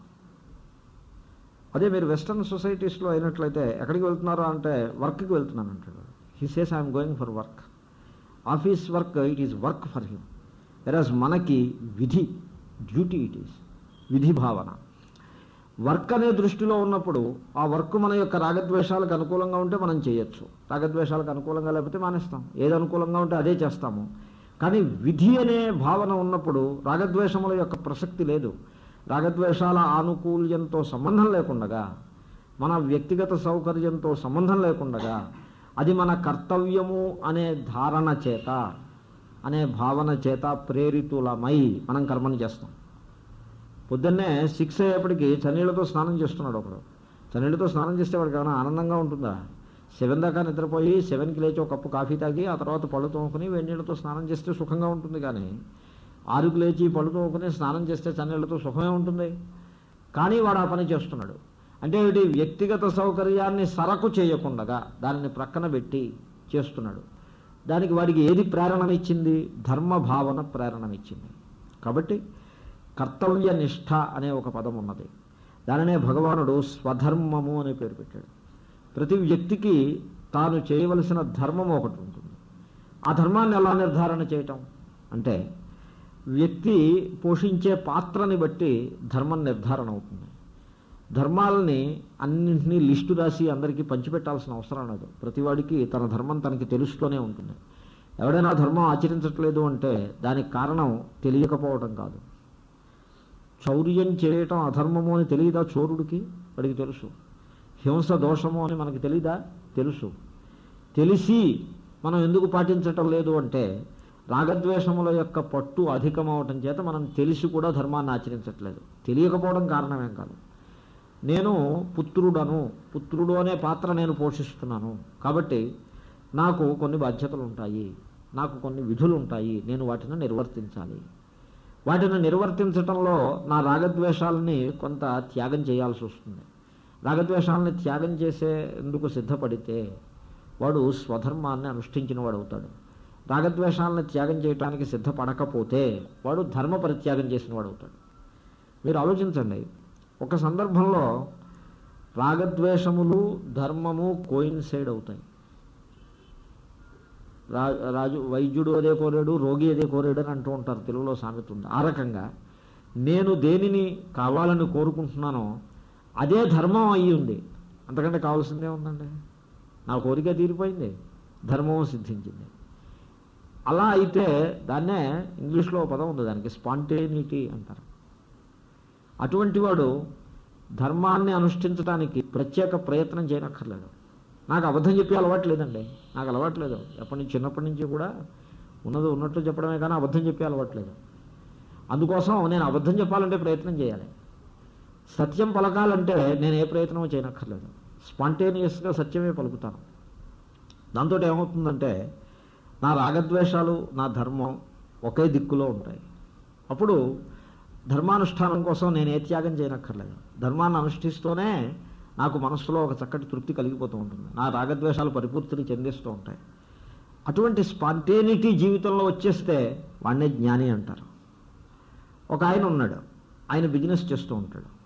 S1: అదే మీరు వెస్టర్న్ సొసైటీస్లో అయినట్లయితే ఎక్కడికి వెళ్తున్నారు అంటే వర్క్కి వెళ్తున్నాను అంటాడు. He says I'm going for work. Office work it is work for him. వెరాజ్ మనకి విధి, డ్యూటీ ఇట్ ఈస్, విధి భావన. వర్క్ అనే దృష్టిలో ఉన్నప్పుడు ఆ వర్క్ మన యొక్క రాగద్వేషాలకు అనుకూలంగా ఉంటే మనం చేయొచ్చు, రాగద్వేషాలకు అనుకూలంగా లేకపోతే మానేస్తాం. ఏది అనుకూలంగా ఉంటే అదే చేస్తాము. కానీ విధి అనే భావన ఉన్నప్పుడు రాగద్వేషముల యొక్క ప్రసక్తి లేదు. రాగద్వేషాల ఆనుకూల్యంతో సంబంధం లేకుండగా, మన వ్యక్తిగత సౌకర్యంతో సంబంధం లేకుండగా, అది మన కర్తవ్యము అనే ధారణ చేత, అనే భావన చేత ప్రేరితులమై మనం కర్మని చేస్తాం. పొద్దున్నే సిక్స్ అయ్యేప్పటికీ చన్నీళ్ళతో స్నానం చేస్తున్నాడు ఒకడు. చన్నీళ్ళతో స్నానం చేస్తే వాడికి ఏమైనా ఆనందంగా ఉంటుందా? సెవెన్ దాకా నిద్రపోయి సెవెన్కి లేచి ఒక కప్పు కాఫీ తాగి ఆ తర్వాత పళ్ళు తోముకుని వేడినీళ్ళతో స్నానం చేస్తే సుఖంగా ఉంటుంది. కానీ ఆరుకు లేచి పళ్ళు తోముకుని స్నానం చేస్తే చన్నీళ్ళతో సుఖమే ఉంటుంది. కానీ వాడు ఆ పని చేస్తున్నాడు. అంటే వీటి వ్యక్తిగత సౌకర్యాన్ని సరకు చేయకుండా దానిని ప్రక్కన పెట్టి చేస్తున్నాడు. దానికి వాడికి ఏది ప్రేరణనిచ్చింది? ధర్మ భావన ప్రేరణనిచ్చింది. కాబట్టి కర్తవ్య నిష్ఠ అనే ఒక పదం ఉన్నది. దానినే భగవానుడు స్వధర్మము అనే పేరు పెట్టాడు. ప్రతి వ్యక్తికి తాను చేయవలసిన ధర్మం ఒకటి ఉంటుంది. ఆ ధర్మాన్ని ఎలా నిర్ధారణ చేయటం అంటే వ్యక్తి పోషించే పాత్రని బట్టి ధర్మం నిర్ధారణ అవుతుంది. ధర్మాలని అన్నింటినీ లిస్టు రాసి అందరికీ పంచిపెట్టాల్సిన అవసరం లేదు. ప్రతివాడికి తన ధర్మం తనకి తెలుస్తూనే ఉంటుంది. ఎవడైనా ధర్మం ఆచరించట్లేదు అంటే దానికి కారణం తెలియకపోవడం కాదు. చౌర్యం చేయటం అధర్మము అని తెలియదా చోరుడికి? వాడికి తెలుసు. హింస దోషము అని మనకి తెలీదా? తెలుసు. తెలిసి మనం ఎందుకు పాటించటం లేదు అంటే రాగద్వేషముల యొక్క పట్టు అధికమవటం చేత మనం తెలిసి కూడా ధర్మాన్ని ఆచరించట్లేదు. తెలియకపోవడం కారణమేం కాదు. నేను పుత్రుడను, పుత్రుడు అనే పాత్ర నేను పోషిస్తున్నాను. కాబట్టి నాకు కొన్ని బాధ్యతలు ఉంటాయి, నాకు కొన్ని విధులు ఉంటాయి, నేను వాటిని నిర్వర్తించాలి. వాటిని నిర్వర్తించటంలో నా రాగద్వేషాలని కొంత త్యాగం చేయాల్సి వస్తుంది. రాగద్వేషాలని త్యాగం చేసేందుకు సిద్ధపడితే వాడు స్వధర్మాన్ని అనుష్ఠించిన వాడు అవుతాడు. రాగద్వేషాలను త్యాగం చేయడానికి సిద్ధపడకపోతే వాడు ధర్మ పరిత్యాగం చేసిన వాడు అవుతాడు. మీరు ఆలోచించండి, ఒక సందర్భంలో రాగద్వేషములు ధర్మము కోయిన్సైడ్ అవుతాయి. రా రాజు వైద్యుడు అదే కోరాడు, రోగి అదే కోరాడు అని అంటూ ఉంటారు, తెలుగులో సామెత ఉంది. ఆ రకంగా నేను దేనిని కావాలని కోరుకుంటున్నానో అదే ధర్మం అయ్యి ఉంది. అంతకంటే కావాల్సిందే ఉందండి. నా కోరిక తీరిపోయింది, ధర్మం సిద్ధించింది. అలా అయితే దాన్నే ఇంగ్లీష్లో పదం ఉంది, దానికి స్పాంటేనిటీ అంటారు. అటువంటి వాడు ధర్మాన్ని అనుష్ఠించడానికి ప్రత్యేక ప్రయత్నం చేయనక్కర్లేదు. నాకు అబద్ధం చెప్పి అలవాటు లేదండి, నాకు అలవాట్లేదు. ఎప్పటి నుంచి చిన్నప్పటి నుంచి కూడా ఉన్నది ఉన్నట్లు చెప్పడమే కానీ అబద్ధం చెప్పి అలవాట్లేదు. అందుకోసం నేను అబద్ధం చెప్పాలంటే ప్రయత్నం చేయాలి, సత్యం పలకాలంటే నేను ఏ ప్రయత్నం చేయనక్కర్లేదు, స్పాంటేనియస్గా సత్యమే పలుకుతాను. దాంతో ఏమవుతుందంటే నా రాగద్వేషాలు నా ధర్మం ఒకే దిక్కులో ఉంటాయి. అప్పుడు ధర్మానుష్ఠానం కోసం నేను ఏ త్యాగం చేయనక్కర్లేదు, ధర్మాన్ని అనుష్ఠిస్తూనే నాకు మనస్సులో ఒక చక్కటి తృప్తి కలిగిపోతూ ఉంటుంది, నా రాగద్వేషాలు పరిపూర్తిని చెందిస్తూ ఉంటాయి. అటువంటి స్పాంటేనిటీ జీవితంలో వచ్చేస్తే వాడినే జ్ఞాని అంటారు. ఒక ఆయన ఉన్నాడు, ఆయన బిజినెస్ చేస్తూ ఉంటాడు.